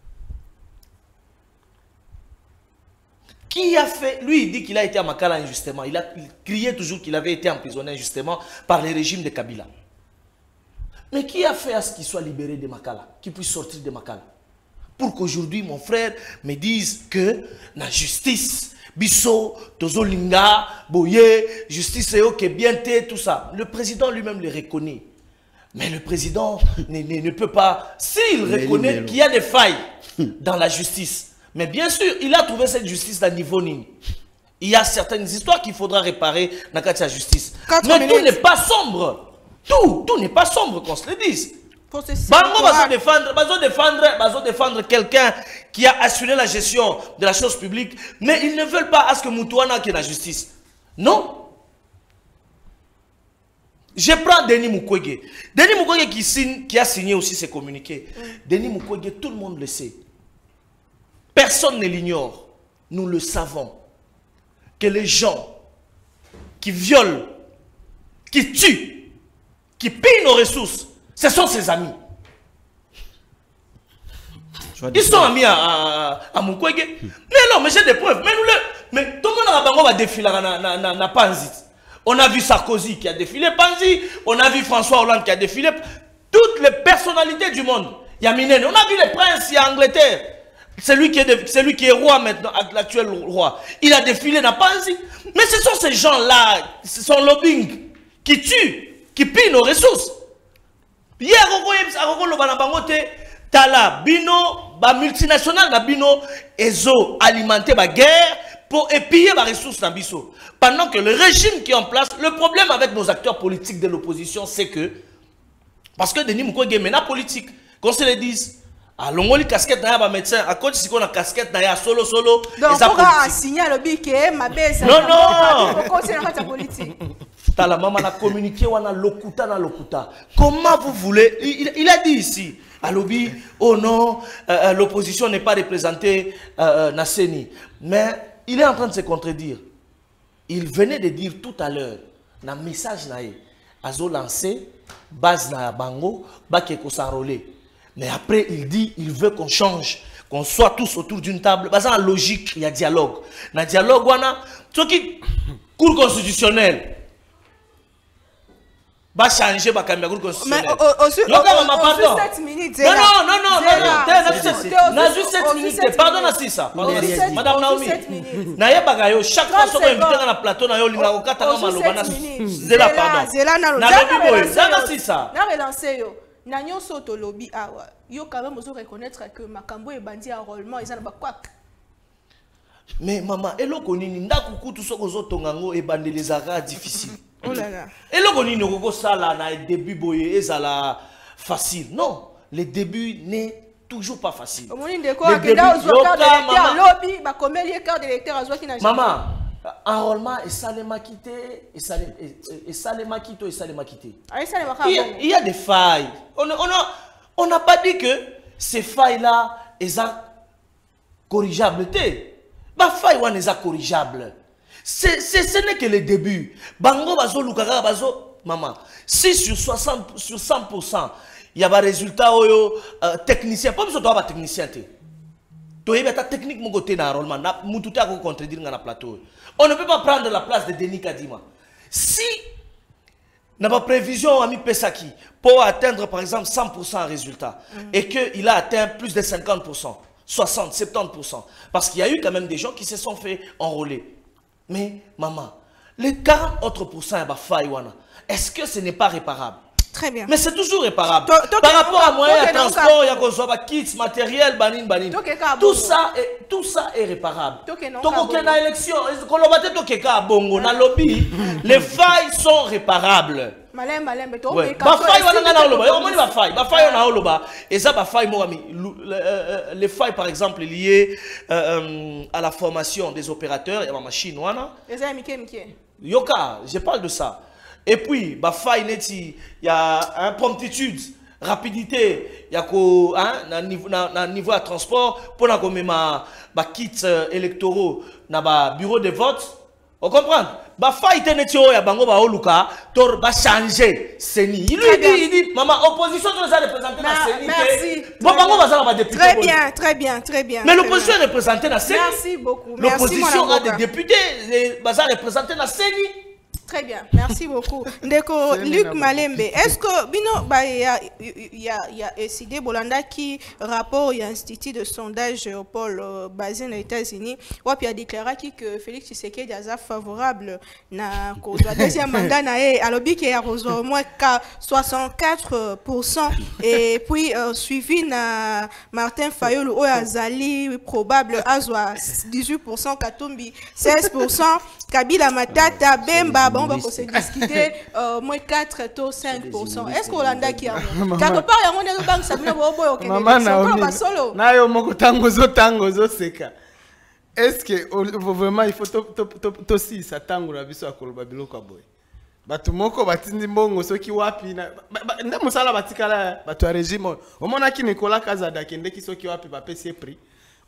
Qui a fait... Lui, il dit qu'il a été à Makala injustement. Il criait toujours qu'il avait été emprisonné injustement par le régime de Kabila. Mais qui a fait à ce qu'il soit libéré de Makala, qu'il puisse sortir de Makala? Pour qu'aujourd'hui, mon frère me dise que la justice, Bisso, Tozolinga, Boye, justice est bien, tout ça. Le président lui-même le reconnaît. Mais le président ne peut pas... S'il reconnaît qu'il y a des failles dans la justice, mais bien sûr, il a trouvé cette justice à niveau Nini. Il y a certaines histoires qu'il faudra réparer dans la justice. Mais tout n'est pas sombre. Tout n'est pas sombre, qu'on se le dise. Bango va défendre quelqu'un qui a assuré la gestion de la chose publique, mais ils ne veulent pas à ce que Moutouana qui ait la justice. Non. Je prends Denis Mukwege. Denis Mukwege qui a signé aussi ses communiqués. Denis Mukwege, tout le monde le sait. personne ne l'ignore, nous le savons, que les gens qui violent, qui tuent, qui pillent nos ressources, ce sont ses amis. Ils sont amis à Mukwege. Mais non, mais j'ai des preuves. Mais tout le monde va défiler na Panzi. On a vu Sarkozy qui a défilé Panzi. On a vu François Hollande qui a défilé. Toutes les personnalités du monde. Il y a Minen. On a vu les princes, il y a Angleterre. C'est lui qui est roi maintenant, l'actuel roi. Il a défilé na Panzi. Mais ce sont ces gens-là, son lobbying, qui tuent, qui pillent nos ressources. Hier, Tala, Bino, ba multinational na Bino, ezo alimenter ba guerre pour épier les ressources na biso. Pendant que le régime qui est en place, le problème avec nos acteurs politiques de l'opposition, c'est que, parce que Denis Mukwege mena politique, qu'on se le dise, à l'ongoli casquette na ba médecin, à côté si qu'on a casquette na ya solo, donc on a signé le bique, ma baisse. Non. Pourquoi c'est la politique? La maman a communiqué, on a lokuta na lokuta. Comment vous voulez? Il a dit ici. À l'objet, oh non, l'opposition n'est pas représentée na Seni. Mais il est en train de se contredire. Il venait de dire tout à l'heure, dans le message, Azo lancé, base na bango, bakeko s'enrôler. Mais après, il dit, il veut qu'on change, qu'on soit tous autour d'une table. Base en logique, il y a dialogue. Dans le dialogue, on a, ce qui, cour constitutionnelle, va changer ma caméra constitutionnelle. Non, 7 minutes. Non, juste 7 minutes. Pardon, c'est ça. Madame Naomi. Naye bagayo chaque fois qu'on invite dans la plateau na yo linga ko katanga malobana. Zela pardon. Zela c'est ça. Na relancer yo. Na nyonso to lobby awa. Yo quand même ozo reconnaître que makambo e bandi enrôlement ils en ba quoi. Mais maman, eloko nini ndakuku tout soko zo tongango e bandelezaka difficile. Oh là là. Et là, on dit ça là, le début boye, ça là facile. Non, le début n'est toujours pas facile. Maman, enrôlement et salema quitté, et salema quitté, et salema quitté. Il y a des failles. On n'a pas dit que ces failles là, elles sont corrigeables. Les failles elles sont corrigeables. Ce n'est que le début. Bango bazo lukaka bazo maman. Si sur 100%, il y a des résultats techniciens. Pas besoin de technicien. Tu as ta technique mon côté dans l'enrôlement. Mututé a contredire dans la plateau. On ne peut pas prendre la place de Denis Kadima. Si n'a pas prévision ami Pesaki pour atteindre par exemple 100% en résultat et qu'il a atteint plus de 50%, 60, 70%, parce qu'il y a eu quand même des gens qui se sont fait enrôler. Mais, maman, les 40 autres pourcents, est-ce que ce n'est pas réparable? Très bien. Mais c'est toujours réparable. Par rapport à moyens de transport, il y a kits, matériel, banin. Tout ça est réparable. Donc, il y a une élection, les failles sont réparables. Les failles par exemple liées à la formation des opérateurs et à la machine Yoka, je parle de ça. Et puis il y a une promptitude, rapidité, il y a un niveau de transport pour la kits électoraux dans bureau de vote. On comprend? Faille tenetio ya bango ba oluka tor ba changer seni. Il lui dit maman opposition doit représenter la seni. Merci. Bango va ba député. Très bien. Mais l'opposition est représentée dans seni. Merci beaucoup. L'opposition a des députés, va représenter la seni. Très bien, merci beaucoup. Ndeko Luc Malembe, est-ce que Bino il y a décidé Bolanda qui rapport il y a institut de sondage au pôle basé aux États-Unis, il a déclaré que Félix Tshisekedi est favorable na deuxième mandat alors qu'il y a au moins 64% et puis suivi na Martin Fayulu ou Azali probable à 18%, Katumbi 16%, Kabila Matata Bemba on va se discuter moins 4 taux 5%. Est-ce que Hollanda qui a quelque part il y a mon banque ça bien bobo OK maman solo na yo moko tango zo seka. Est-ce que vraiment il faut to si ça tango la biso akoloba biloko boy batu moko batindi mbongo soki wapi na nda musala batikala batu ya régime omona ki Nicolas Kazada kende ki soki wapi ba pesi prix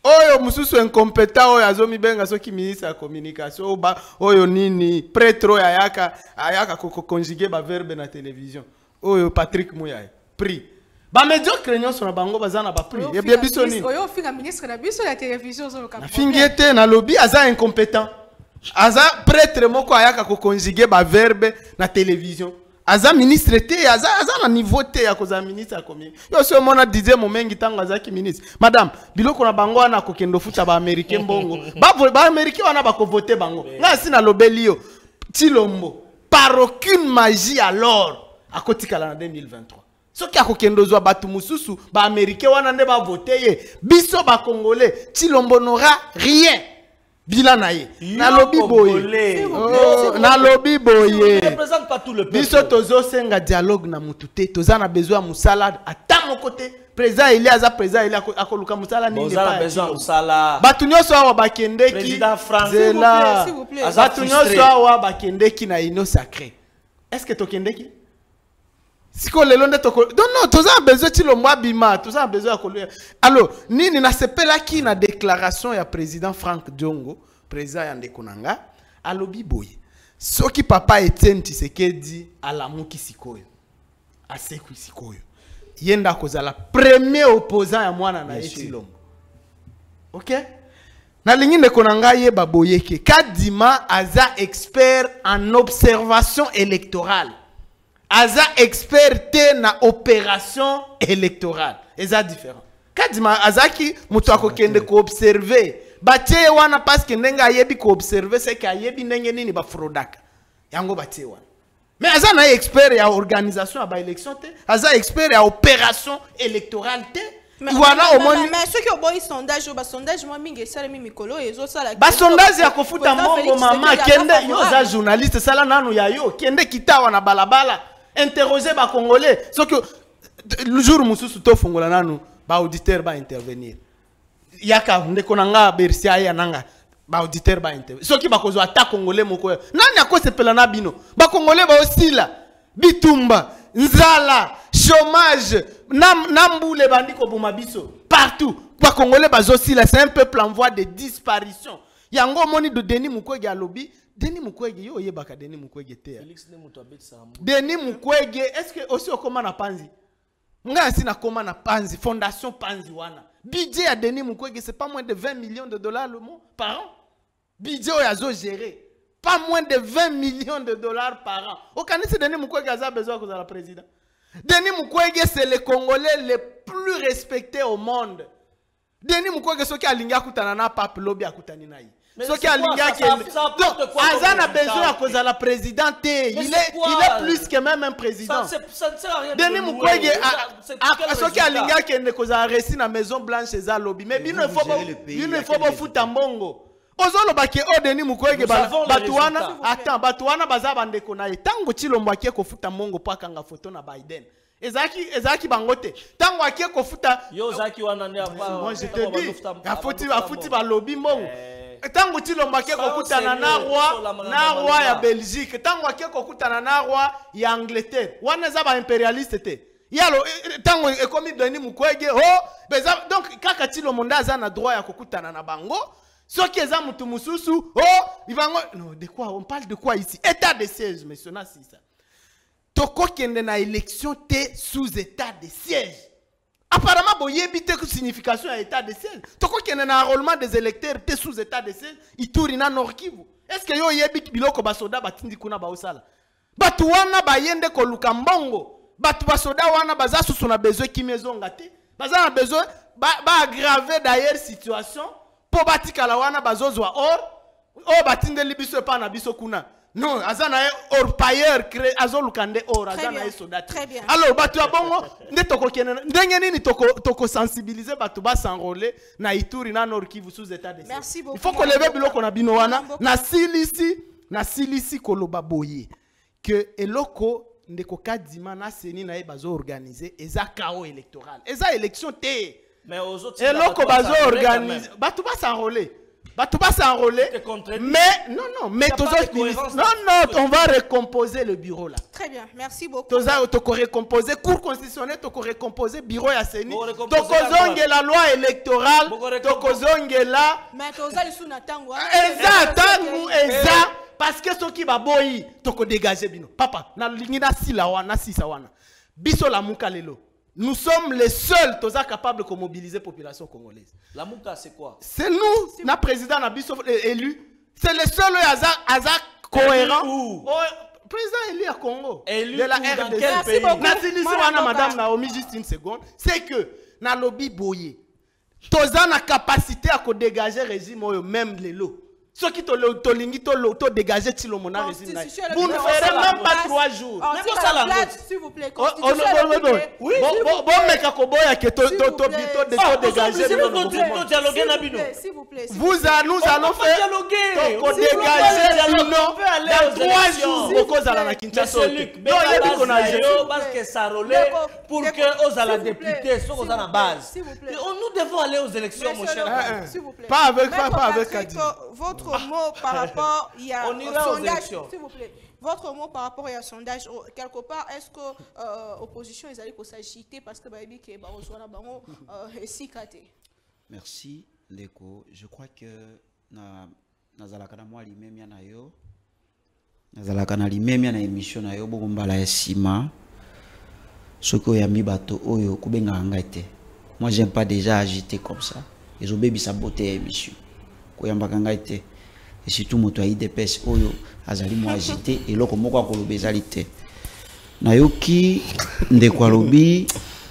oyo mususu incompétent oyo azomi benga soki ministre ya communication oyo nini prêtre oyo ayaka conjuguer ba verbe na télévision oyo Patrick Muyaya prix ba médiocre nyonso na bango bazana ba prix et bien biso nini oyo finga ministre na biso la télévision zo ka fingiete na lobby aza incompétent aza prêtre moko ayaka conjuguer ba verbe na télévision aza ministre te aza na niveau te ya koza ministre ya communication yo so mona Didier Momengi tango azaki ministre madame biloko na bango wana kokendo futa ba américain bongo ba américain wana ba ko voter bango nga si na lobeli yo Tshilombo par aucune magie alors akotikala na 2023 soki akokendo zwa batu mususu ba américain wana nde ba voter ye biso ba congolais Tshilombo n'aura rien bila na ye na lobby boye na lobby boye représente pas tout le peuple biso tozo senga dialogue na mutute toza na besoin musala ata mon côté président il aza président il akoluka musala nini pas besoin musala batu nyonso awa bakendeki président France zela s'il vous plaît batu nyonso awa bakendeki na ino sacré est-ce que tokendeki siko lelo nde toko non toza besoin Tshilombo abima toza besoin ya alors nini na sepela ki na déclaration ya président Frank Diongo président ya ndeko nanga alobi boye soki papa Etienne Tshisekedi alamuki sikoyo asekwi sikoyo yenda kozala premier opposant ya mwana na Tshilombo OK na lingi ndeko nanga yeba boyeke Kadima aza expert en observation électorale aza expert na opération électorale eza différent Kadima azaki mutu akokende ko observer batie wana parce que ndenga yebi ko observer c'est que yebi ndenge nini ba fraudaka yango batie wana mais aza na expert ya organisation ya ba élection te aza expert ya opération électorale te wana omoni mais ceux qui ont boy sondage ba sondage moi mingi sala mi mikolo ezo sala ba sondage ya kofuta mbongo mama kende yo za journaliste sala nanu ya yo kende kitawa na balabala interroger ba congolais so que le jour mususu to fungola nanu ba auditeur ba intervenir yaka ndeko nanga bersia ya nanga ba auditeur ba intervenir so ki ba kozo ata congolais moko nani akosepela na bino ba congolais ba osila bitumba nzala chômage nambule bandiko buma biso partout ba congolais ba zosila c'est un peuple en voie de disparition yango moni de Denis Mukwege alobi Denis Mukwege yo yebaka Denis Mukwege te Denis Mukwege est-ce que aussi okoma na panzi nga si na koma na panzi fondation panzi wana budget ya Denis Mukwege c'est pas moins de 20 millions de dollars le mois par an budget oyazo géré pas moins de 20 millions de dollars par an okanisi Denis Mukwege a besoin de la président Denis Mukwege c'est le Congolais le plus respecté au monde Denis Mukwege soki alinga kutana na pape lobi akutani na yi soki alinga kende azana besoin à cause de la présidente il est plus que même un président ça ne sert à rien Denis Mukwege soki alinga kende cause à récit na maison blanche za lobi mais bino il faut pas foutre mbongo ozolo bake o Denis Mukwege batuana attends batuana baza bandeko na etango Tshilombo akie ko futa mbongo pa kanga photo na Biden ezaki bangote tango akie ko futa yo zaki wana ndia moi je te dis afuti ba lobby mbongo tango Tshilombo akie ko kutana na roi ya Belgique tango akie ko kutana na roi ya Angleterre wana za ba impérialiste te yalo tango ekomi Denis Mukwege donc kaka Tshilombo ndaza na droit ya kokutana na bango soki eza mutu mususu ivango non de quoi on parle de quoi ici état de siège monsieur na sisa toko kende na élection te sous état de siège apparemment boyebi te que signification ya état de siège toko kende na enrôlement des électeurs te sous état de siège Ituri na Nord Kivu est-ce que yo yebi biloko basoda batindi kuna ba osala batu wana bayende ko luka mbongo batu basoda wana baza susu na besoin kimezonga te baza na besoin ba aggraver d'ailleurs situation po batikala wana bazozwa or batindeli biso pa na biso kuna non azana or payer cré azolukande or azana soda alors batu abongo nde toko kenena ndenge nini toko sensibiliser batu ba s'enrôler na Ituri na Nord Kivu sous état de siège il faut qu'on leve biloko na bino wana na silisi koloba boye que eloko ndeko Kadima na seni na bazo organiser eza chaos électoral eza élection te mais aux autres eloko bazo organiser batu ba s'enrôler tu vas s'enrôler. Mais non, mais on va recomposer le bureau là. Très bien, merci beaucoup. Tu vas recomposer, cour constitutionnelle, tu vas recomposer bureau à Séni. Tu vas la loi électorale, tu vas mais tu vas sous Natango. Exact. Parce que ce qui va boy, tu vas dégager bino. Papa, na lingina silawana, sisawana. Biso la muka lelo. Nous sommes les seuls capables de mobiliser la population congolaise. La Mouka, c'est quoi? C'est nous, notre président élu. C'est le seul cohérent. Président élu à Congo. Élu de la dans RDC. quel pays? Madame Naomi, juste une seconde. C'est que, dans le lobby boye, tu as la capacité à dégager le régime, même les lots. Ceux qui t'ont dégagé le régime, vous ne ferez même pas 3 jours. S'il vous plaît, nous allons faire dégager dans 3 jours pour que aux la députée soit dans la base. Nous devons aller aux élections, mon cher. Pas avec votre mot par rapport il y a on ira aux élections. S'il vous plaît. Votre mot par rapport à un sondage, quelque part, est-ce que l'opposition est allée s'agiter parce que merci, Ndeko. Je crois que nazalaka na mwa limemia na yo. Nazalaka na limemia na émission na yo bokombala ya sima. Soko ya mibato oyo kubenga ngate. Moi j'aime pas déjà agiter comme ça. Les obéis saboter émission. Koyamba ngate. Et surtout moto ya IDPS oyo azali mo agité et loko moko akoloba ezalité. Nayoki Ndeko alobi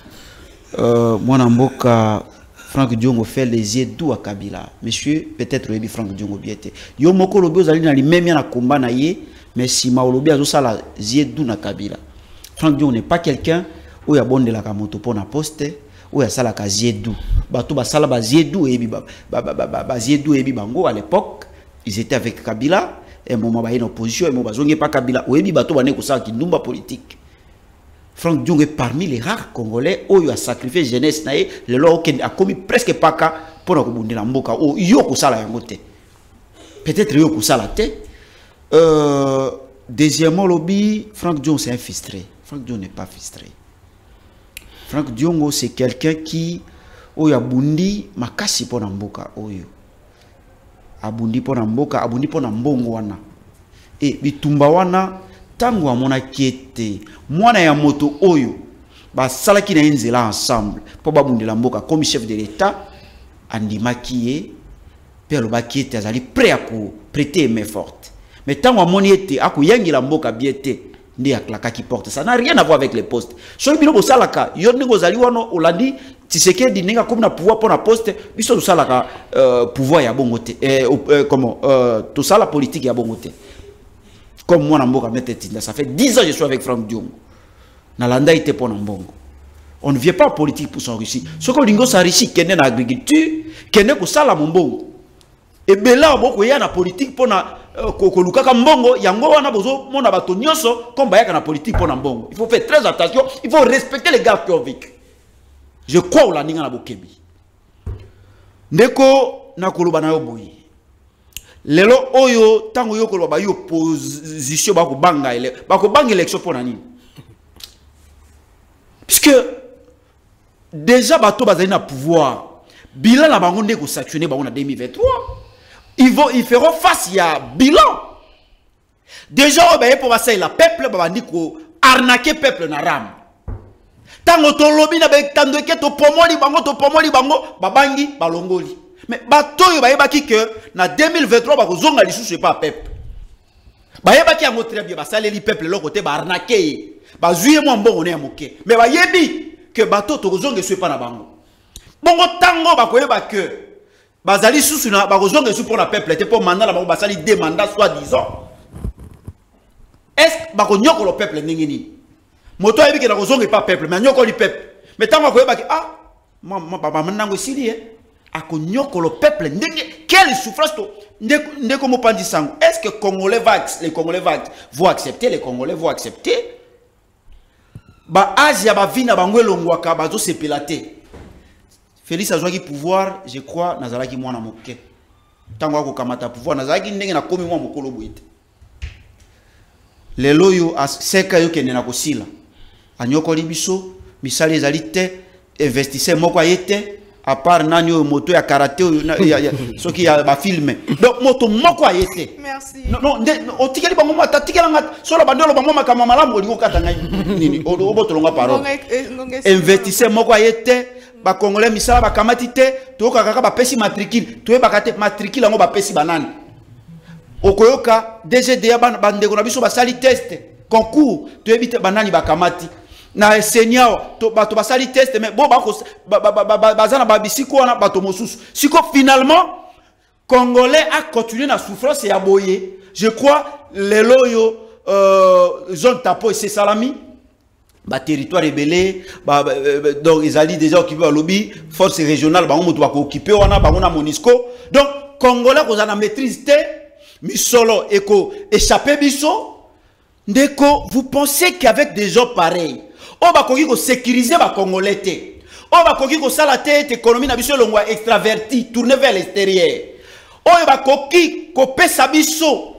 mwana mboka Franck Diongo fait les yeux doux à Kabila. Monsieur, peut-être le Franck Diongo biete. Yo moko lobi ozali na limemi na combat na ye, mais si ma lobi azosala yeux doux na Kabila. Franck Diongo n'est pas quelqu'un où ya bonde la kamoto pour na poste, où ya sala ka yeux doux. Bato ba sala ba yeux doux et yeux doux et bango à l'époque, ils étaient avec Kabila et moment ba en opposition et moment bazonge pas Kabila. Ou bato bané ko sala ki ndumba politique. Franck Diongo est parmi les rares Congolais où il a sacrifié jeunesse nae le loro qui a commis presque pas cas pour la mboka mboka oh yoko sala yangote peut-être yoko sala te deuxièmement lobby Franck Diongo c'est un frustré. Franck Diongo n'est pas frustré. Franck Diongo c'est quelqu'un qui oyo abundi makasi pour mboka oyo abundi pour mboka abundi pour mbongo wana et bitumba wana tango amona kiete mwana ya moto oyo ba salaki na nzela ensemble po babundela mboka comme chef de l'état andimaki ye pe lo bakiete azali prêt à prêter main forte mais tango amoni ete akuyangila mboka biete ndi aklaka ki porte ça n'a rien à voir avec les postes so bino bosalaka yo ndingo zali wano olandi Tshisekedi ninga comme na pouvoir pour na poste biso salaka pouvoir ya bongote comment tout ça la politique ya bongote. Comme moi, ça fait 10 ans que je suis avec Franck Diongo. Nalanda était pour Nambongo. On ne vient pas en politique pour s'enrichir. Ce que l'Ingo s'enrichit, qui est dans l'agriculture, qui est dans la Mbongo. Et bien là, il y a la politique pour Kokoluka Mbongo, il y a un bateau nyoso, comme il y a la politique pour Nambongo. Il faut faire très attention, il faut respecter les gars qui ont vécu. Je crois que la Ninga Bokebi. Ndeko Nakoloba na Yoboyi. Lelo oyo tango yo koloba yo opposition bako banga élection pour nani puisque déjà bato bazali na pouvoir bilan la bango ndeko sanctionné bango na 2023 ils feront face ya bilan déjà obaye pour passer la peuple babandi ko arnaquer peuple na ram tango to lobi na be tando ke to pomoli bango babangi balongoli. Mais batoyo bayebaki que na 2023 bakozonga lisusu pas peuple. Bayebaki yango très bien basaleli peuple lo côté ba arnaquer. Bazuye mo mbongo ne amoke. Mais bayebi que bato tokozonga soit pas na bango. Bongo tango bakoyeba que bazali susu na bakozonga soit pour na peuple te pour mandat la bango basali deux mandats soit disant. Est-ce bakonyoko le peuple ndengeni? Moto ayebi que na kozonga pas peuple mais nyoko li peuple. Mais tango bakoyeba que ah baba manango sili akonyoko le peuple quelle souffrance ndeko mopandi sango est-ce que les Congolais vont accepter les Congolais vont accepter ba Asia ba vina bango elongwaka bazo sepelate Félix azwaki pouvoir je crois nazalaki mwana moke tango ko kamata pouvoir nazaki ndenge na komi mwa mokolo boite lelo yo aseka yo kende na kosila anyokoli biso misali ezali te investisseur moko ayete à part nani yo moto ya karaté soki ya ba filme donc moto moko ayete merci non o tikeli bango mata tikela nga solo bandolo bango makama malamu olingo kata ngai nini o botolonga parole investisseur moko ayete ba congolais misala ba kamati te to kaka ba pesi matricule to ba kate matricule ngo ba pesi banani okoyoka DGDA bandeko na biso basali test concours to ebite banani bakamati na enseignant to bato basali test mais bon bazana ba bisiko na bato mosusu siko finalement congolais a continué na souffrance ya boye je crois les loyo zone tapo et c'est salami ba territoire rebellé donc ils allaient déjà occuper lobby force régionale ba moto ba occuper wana ba na Monisco donc congolais ko na maîtrise te misolo eko échappé biso ndeko vous pensez qu'avec des gens pareils on va ko sécuriser ba congolais te on va ko sala te économie na biso longwa extraverti tourner vers l'extérieur on va ko pesa biso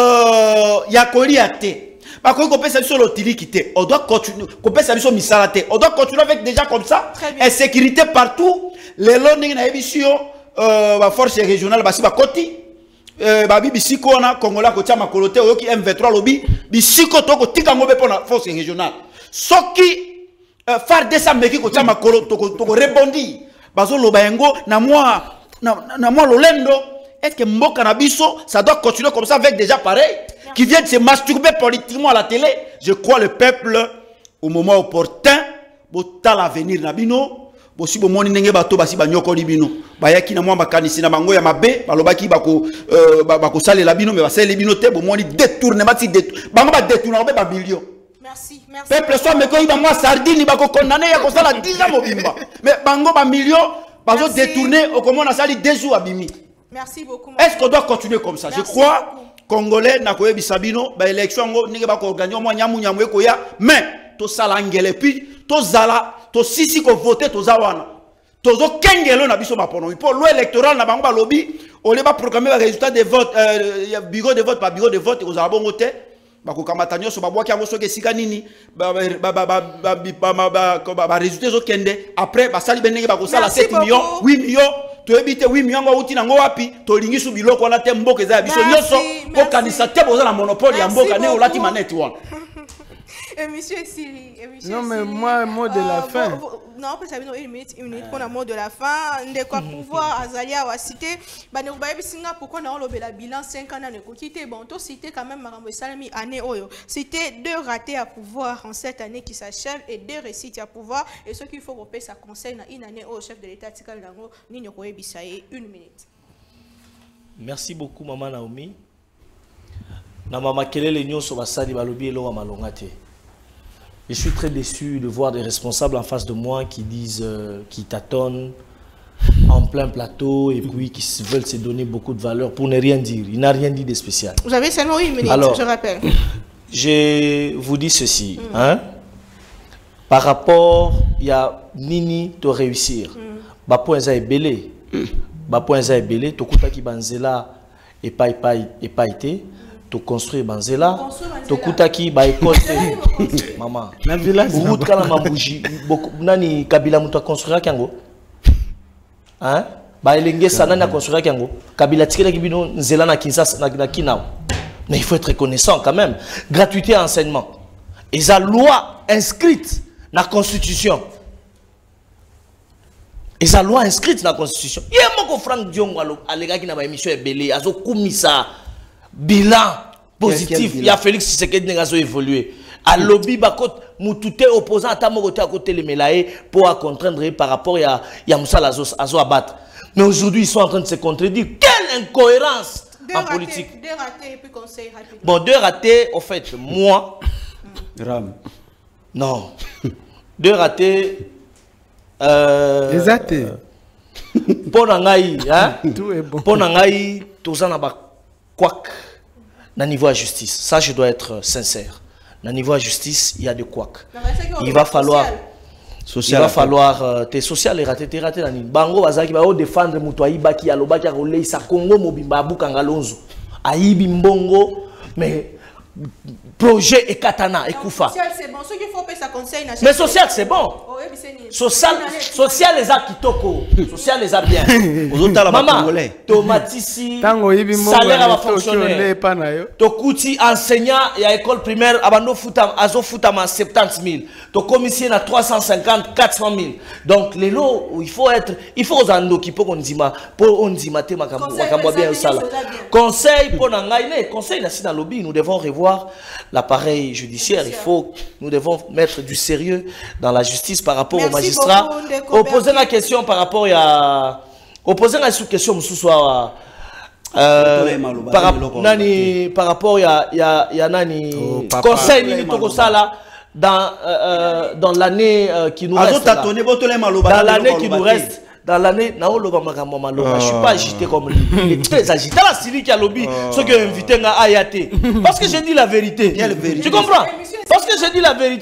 ya kolia te ba ko pesa biso lotiliki te on doit continuer ko pesa biso misala te on doit continuer avec des gens comme ça et sécurité partout les loning na ebisio ba force régionale ba si ba koti babi bisiko na Congolais ko tia makolote oyoki M23 lobby bisiko to ko tika ngobe pona force régionale soki FARDC meki ko tia makolo to ko rebondi bazo loba yango na moi lolendo est-ce que mboka na biso ça doit continuer comme ça avec des gens pareils qui viennent se masturber politiquement à la télé? Je crois le peuple au moment opportun bota l'avenir na bino bosi bomoni ndenge bato basi banyokoli bino bayaki na mwa makanisi na bango ya mabe balobaki bako salela bino mais basale bino te bomoni détournement ti bango ba détourner ba millions. Merci. Peuple soit me ko iba mwa sardine bako condamner ya ko sala 10 ans mobimba mais bango ba millions bazo détourner au comment na sali 2 jours abimi. Merci beaucoup. Est-ce qu'on doit continuer comme ça? Je crois congolais na ko yebisa bino ba élection ngo ndenge bako organiser mwa nyamu ekoya mais to sala ngele puis to zala to sisi ko voter to zawana to zo kengelo na biso mapono pour loi électorale na bango ba lobby on les va programmer le résultat des votes bureau de vote par bureau de vote ko za bongo te ba ko kamata nyoso ba bwaki yango soke sika nini ba résultat zo kende après ba sali benenge ba ko sala 7 millions 8 millions to ebite 8 millions ngo uti nango wapi to lingisu biloko na te mboka za biso nyoso ko kanisa te boza na monopole ya mboka ne olati maneti wana. Monsieur Siri, non mais moi mot de la fin. Non, peut être une minute pour un mot de la fin. De quoi pouvoir Azalia ou cité. Bah nous voyons singa pourquoi on a le bilan 5 ans de quitter. Bon, tout cité quand même Marambo Salami année oyo. C'était 2 ratés à pouvoir en cette année qui s'achève et 2 réussites à pouvoir. Et ce qu'il faut repérer ça conseille dans une année au chef de l'État Tikal Dango Nino Koé Bissaye 1 minute. Merci beaucoup Maman Naomi. Na mama kelele nyonso basali balobi elo malongate. Je suis très déçu de voir des responsables en face de moi qui disent, qui tâtonnent en plein plateau et puis qui veulent se donner beaucoup de valeur pour ne rien dire. Il n'a rien dit de spécial. Vous avez seulement 1 minute, alors, je rappelle. Je vous dis ceci. Hein? Par rapport, il y a Nini de réussir. Bapo est belé. Bapo est belé. Tokuta ki banzela et pas été. To construire banzela to kutaki ba école maman na village route kana mambuji nani kabila muta construire kango hein ba elenge sana na construire kango kabila tikela kibino nzela na Kinshasa na Kinao mais il faut être reconnaissant quand même gratuité à enseignement et la loi inscrite na constitution et la loi inscrite na constitution yemoko Frank Diongo alega ki na ba émission ebele azo kumisa bilan positif. Il y a Félix Tshisekedi qui a évolué. À lobby, Moutouté opposant à Tamogoté à côté les Melaye pour contraindre par rapport à Moussa Lazo à battre. Mais aujourd'hui, ils sont en train de se contredire. Quelle incohérence en politique. 2 ratés et puis conseil rapide. Bon, 2 ratés, au fait, moi. Ram. Non. 2 ratés. Les athées. Pour Nangaï, hein? Tout est bon. Pour Nangaï, tout ça n'a pas. Quoique, au niveau de la justice, ça je dois être sincère. Au niveau de la justice, il y a des couacs. Il va falloir. il va falloir tes social et raté nani bango bazaki ba défendre muto ayibaki alobaki a relay sa Congo mobimba bukanga lonzo ayibi mbongo mais projet et katana et koufa. Social c'est bon, ce qu'il faut ça conseil mais social c'est bon. Social les a kitoko, social les a bien. Maman, tomatisi, salaire à fonctionnaire. Tokouti enseignant et à école primaire abando futam azo futama 70 000. To commissaire à 350 400 000. Donc les lots il faut aux ando qui pour on dima te makambo bien ça là. Conseil pour nangaine, conseil na sina lobby, nous devons revoir l'appareil judiciaire, nous devons mettre du sérieux dans la justice par rapport aux magistrats. Opposer la question par rapport à question par rapport à nani conseil ni toko sala dans l'année qui nous reste dans l'année qui nous reste. Dans l'année, je suis pas agité comme lui. Il est très agité. Là, c'est lui qui a lobby. Ceux qui ont invité à Ayate. Parce que j'ai dit la vérité. Tu comprends? Parce que j'ai dit la vérité.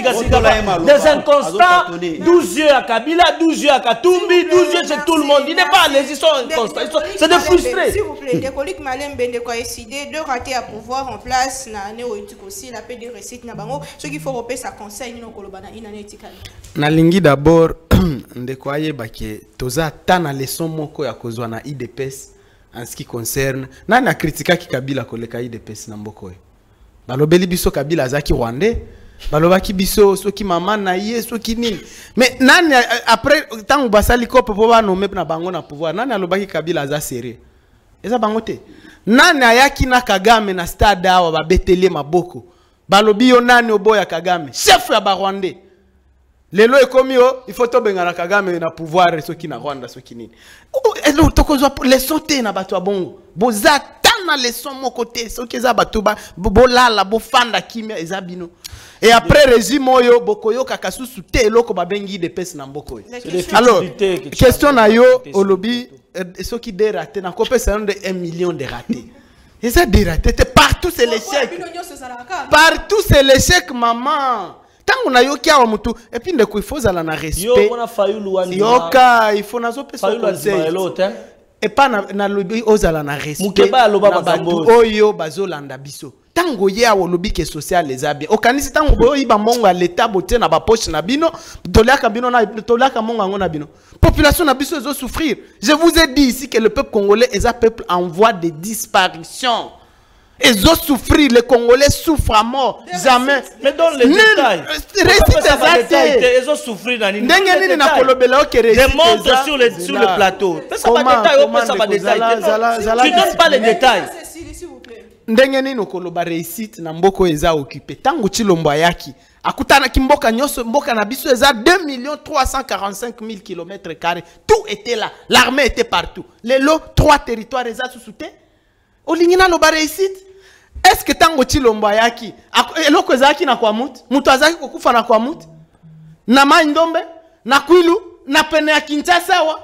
Des inconstants, 12 yeux à Kabila, 12 yeux à Katumbi, 12 yeux c'est tout le monde. Il n'est pas les ils sont inconstants. C'est des frustrés. S'il vous plaît, des collègues Malem Bende quoi décidé de rater à pouvoir en place na néoétique aussi la paix des récits na bango. Ce qu'il faut repérer ça conseil nous kolobana inanétique. Na lingi d'abord ndekwaye bake toza tana leçon moko ya kozwa na IDPS en ce qui concerne nani a critika ki Kabila koleka IDPS na mboko ye balobeli biso Kabila azaki rwandais balobaki biso soki mama na ye soki nini mais nani après tangu basali ko po ba nommer na bango na pouvoir nani alobaki Kabila aza sérieux eza bango te nani ayaki na Kagame na stade awa ba betele maboko balobi yo nani oboya Kagame chef ya ba rwandais lelo ekomi il faut tobenga na Kagame na pouvoir ce qui na Rwanda ce qui nini elo tokozwa leçon te na bato bongo boza tana leçon mon côté ce qui za bato ba bolala bo fanda kimia ezabino et après régime oyo bokoyo kakasusu te eloko babengi de pes na mboko. Alors question na yo olobi ce qui dératé na kopesa de 1 million de ratés et ça dératé partout c'est l'échec partout c'est l'échec maman. Tant on a yoki awa mutu et puis ndeko il faut zala na respect yoka il faut nazo pesa conseil et pas na lobi ozala na respect mukeba loba bazambo oyo bazolanda biso tango ye awo lobi ke social les abia okanisi tango boyo iba mongo à l'état boté na ba poche na bino toliaka bino na toliaka mongo ngo na bino population na biso ezo souffrir. Je vous ai dit ici que le peuple congolais est un peuple en voie de disparition. Ils ont souffert, les Congolais souffrent à mort. Jamais. Mais dans les détails. Ils ont souffert dans les détails. Démontre sur le plateau. Ça va détail, ça va détail. Tu ne donnes pas les détails. Ndenge nini koloba réussite na mboko eza occupé tango chilombo yaki akutana kimboka nyoso mboka na biso eza 2 345 000 km². Tout était là, l'armée était partout. Les lots 3 territoires eza sous-souté. Olingina loba réussite. Est-ce que tango chilombo yaki eloko ezaki na kwa mutu azaki kokufa na kwa mutu na Mai-Ndombe na Kwilu na pene ya Kinshasa wa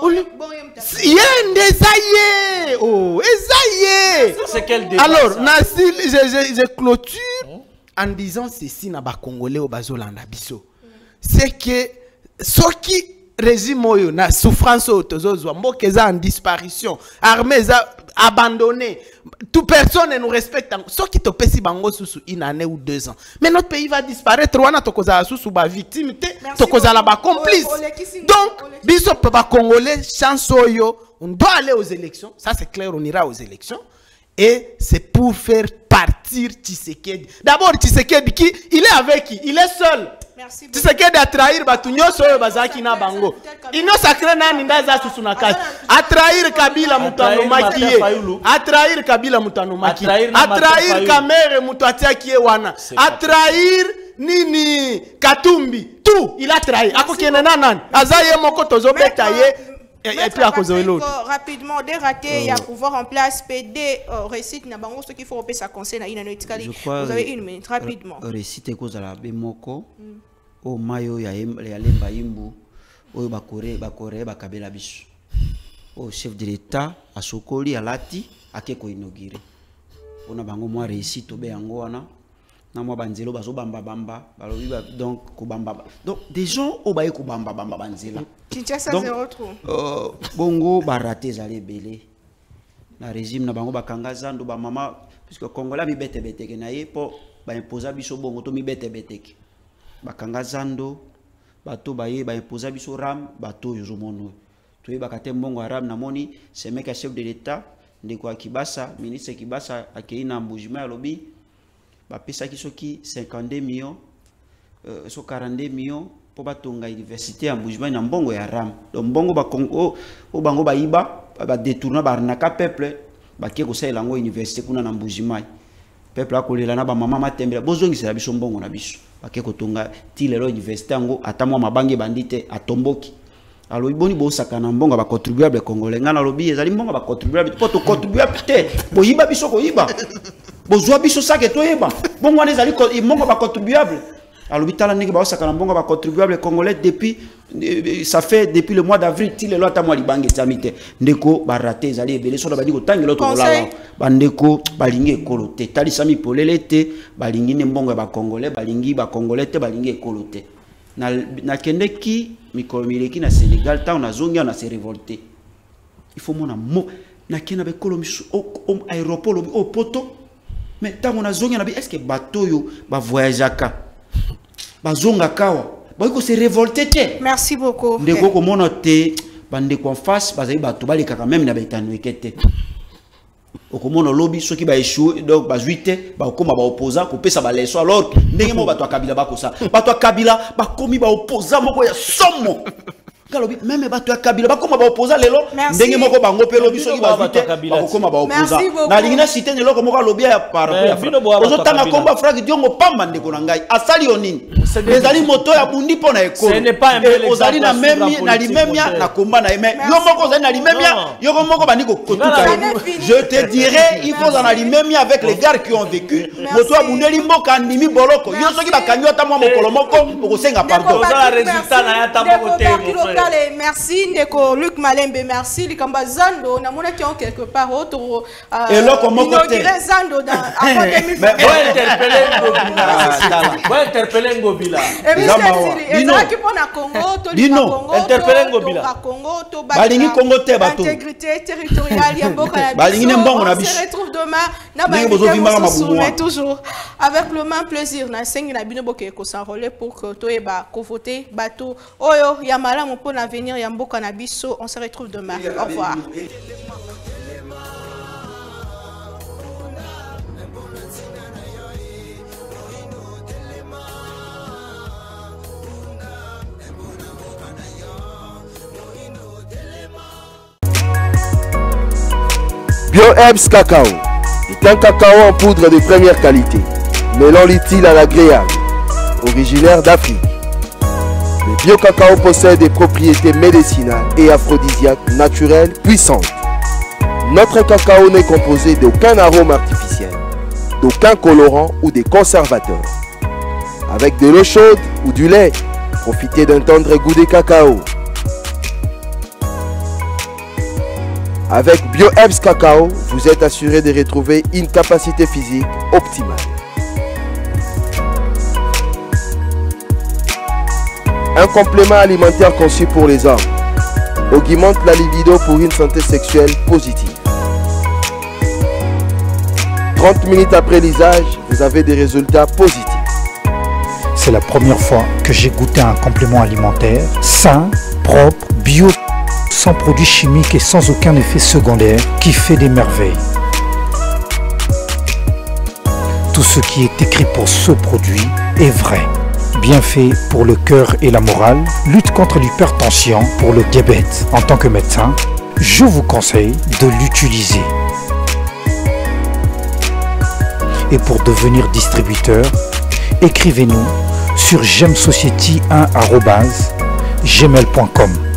yende zaye oh ezaye. C'est quel débat? Alors je clôture en disant ceci na ba Congolais au bazolanda biso c'est que soki régime oyo na souffrance autozozwa mboka eza en disparition armée eza abandonné, toute personne ne nous respecte. Ce qui te pèse bango sous une année ou 2 ans. Mais notre pays va disparaître. On a tokoza sous ba victime, tokoza la ba complice. Donc, biso papa congolais chance yo, on doit aller aux élections. Ça c'est clair, on ira aux élections. Et c'est pour faire partir Tshisekedi. D'abord Tshisekedi qui il est avec qui? Il est seul. Tshisekedi a trahir batunyoso yo bazaki na bango. Ino sacré nani ndaza susunakati. A trahir Kabila mutano makiye. A trahir Kabila mutano makiye. A trahir Kamere mutatiaki wana. A trahir nini Katumbi. Tout, il a trahi. Ako kenena nani. Azaye moko tozo betaye. Et puis à cause de l'autre. Rapidement, des ratés, il y a pouvoir en place, PD, récite, n'a pas ce qu'il faut repérer sa conseil, vous avez 1 minute, rapidement. Récite, cause à la Bemoko, au Mayo, il y a Lemba Imbu, au Bakore, Bakabela Bish, au chef de l'État, à Sokoli, à Lati, à Keko inauguré. On a bango moi réussite au Béangoana, na moi banzelo bazo bamba bamba balobi donc ko bamba donc des gens au baye ko bamba bamba banzela Kinshasa zéro trou bongo baraté zali belé na régime na bango bakanga zando ba mama puisque Congolais mi bete ke na ye po ba imposer biso bongo to mi bete ke bakanga zando bato baye ba imposer biso ram bato yozo mono to bakate mbongo ram na moni c'est mec chef de l'état ndeko akibasa ministre Kibasa akeina mbujima lobi ba pesa kisoki 52 millions so 42 millions pour batonga université en mbujima na mbongo ya ram donc mbongo ba Congo o bango ba iba ba détourner ba arnaquer peuple ba ke ko sala ngo université kuna na mbujima peuple akolela na ba mama matembela bozongisa biso mbongo na biso ba ke ko tonga tilelo université ngo atamwa mabange bandite atomboki alors boni bo sakana mbongo ba contribuable congolais ngana lobi ezali mbongo ba contribuable poto contribuable te bo yiba biso ko yiba bo zwa biso sake to yiba bongo wana ezali mbongo ba contribuable alors bitala ndenge ba sakana mbongo ba contribuable congolais depuis ça fait depuis le mois d'avril til lo ata mwa libange tamite ndeko ba raté ezali ebele so ba diko tangelo to la bandeko balingi ekolo te tali sami polele te balingi ne mbongo ba congolais balingi ba congolais te balingi ekolo te na kende ki mikolo mileki na Sénégal ta on a zongi on a se révolté il faut mona mo na kena be kolo misu au aéroport au poto mais ta on a zongi na bi est-ce que bateau yo ba voyageaka ba zonga kawa ba ko se révolter te merci beaucoup ndeko ko mona te bande ko en face bazali bato baleka quand même na betanu ekete okomono lobby soki ba échoué donc ba juité ba koma ba opposant ko pesa ba leso alors ndenge mo bato akabila ba kosa bato akabila ba komi ba opposant moko ya somo kalobi même bato akabila ba koma ba opposant lelo ndenge moko bango pe lobby soki ba juité ba koma ba opposant na lingina cité ne loko moko lobby ya par ozo tanga komba frag diongo pamba ndeko na ngai asali onini ezali moto ya bundi pona ekolo ozali na memi na limemia na komba na eme yo moko ozali na limemia yo moko bandi ko kotuka je te dirais il faut en alimemia avec les gars qui ont vécu moto ya bundi limboka ndimi boloko yo soki bakanyo ata mwa mokolo moko okosenga pardon za résultat na ya tambo te merci ndeko Luc Malembe merci likamba zando na mona qui ont quelque part autre et là comment côté zando dans avant 2020 interpeller Ngobila Dino qui pona Congo to Congo interpeller Ngobila Congo to balingi Congo te bato intégrité territoriale ya mboka balingi mbongo na biso on se retrouve demain na ba toujours avec le même plaisir na sengi na bino boke ko s'enrôler pour que to eba ko voter bato oyo ya malamu pour l'avenir ya mboka na biso on se retrouve demain au revoir. BioHerbs Cacao est un cacao en poudre de première qualité, mêlant l'utile à l'agréable, originaire d'Afrique. Le bio-cacao possède des propriétés médicinales et aphrodisiaques naturelles puissantes. Notre cacao n'est composé d'aucun arôme artificiel, d'aucun colorant ou des conservateurs. Avec de l'eau chaude ou du lait, profitez d'un tendre goût de cacao. Avec BioHerbs Cacao, vous êtes assuré de retrouver une capacité physique optimale. Un complément alimentaire conçu pour les hommes augmente la libido pour une santé sexuelle positive. 30 minutes après l'usage, vous avez des résultats positifs. C'est la première fois que j'ai goûté un complément alimentaire sain, propre, bio, sans produits chimiques et sans aucun effet secondaire qui fait des merveilles. Tout ce qui est écrit pour ce produit est vrai. Bien fait pour le cœur et la morale, lutte contre l'hypertension, pour le diabète. En tant que médecin, je vous conseille de l'utiliser. Et pour devenir distributeur, écrivez-nous sur gemsociety1@gmail.com.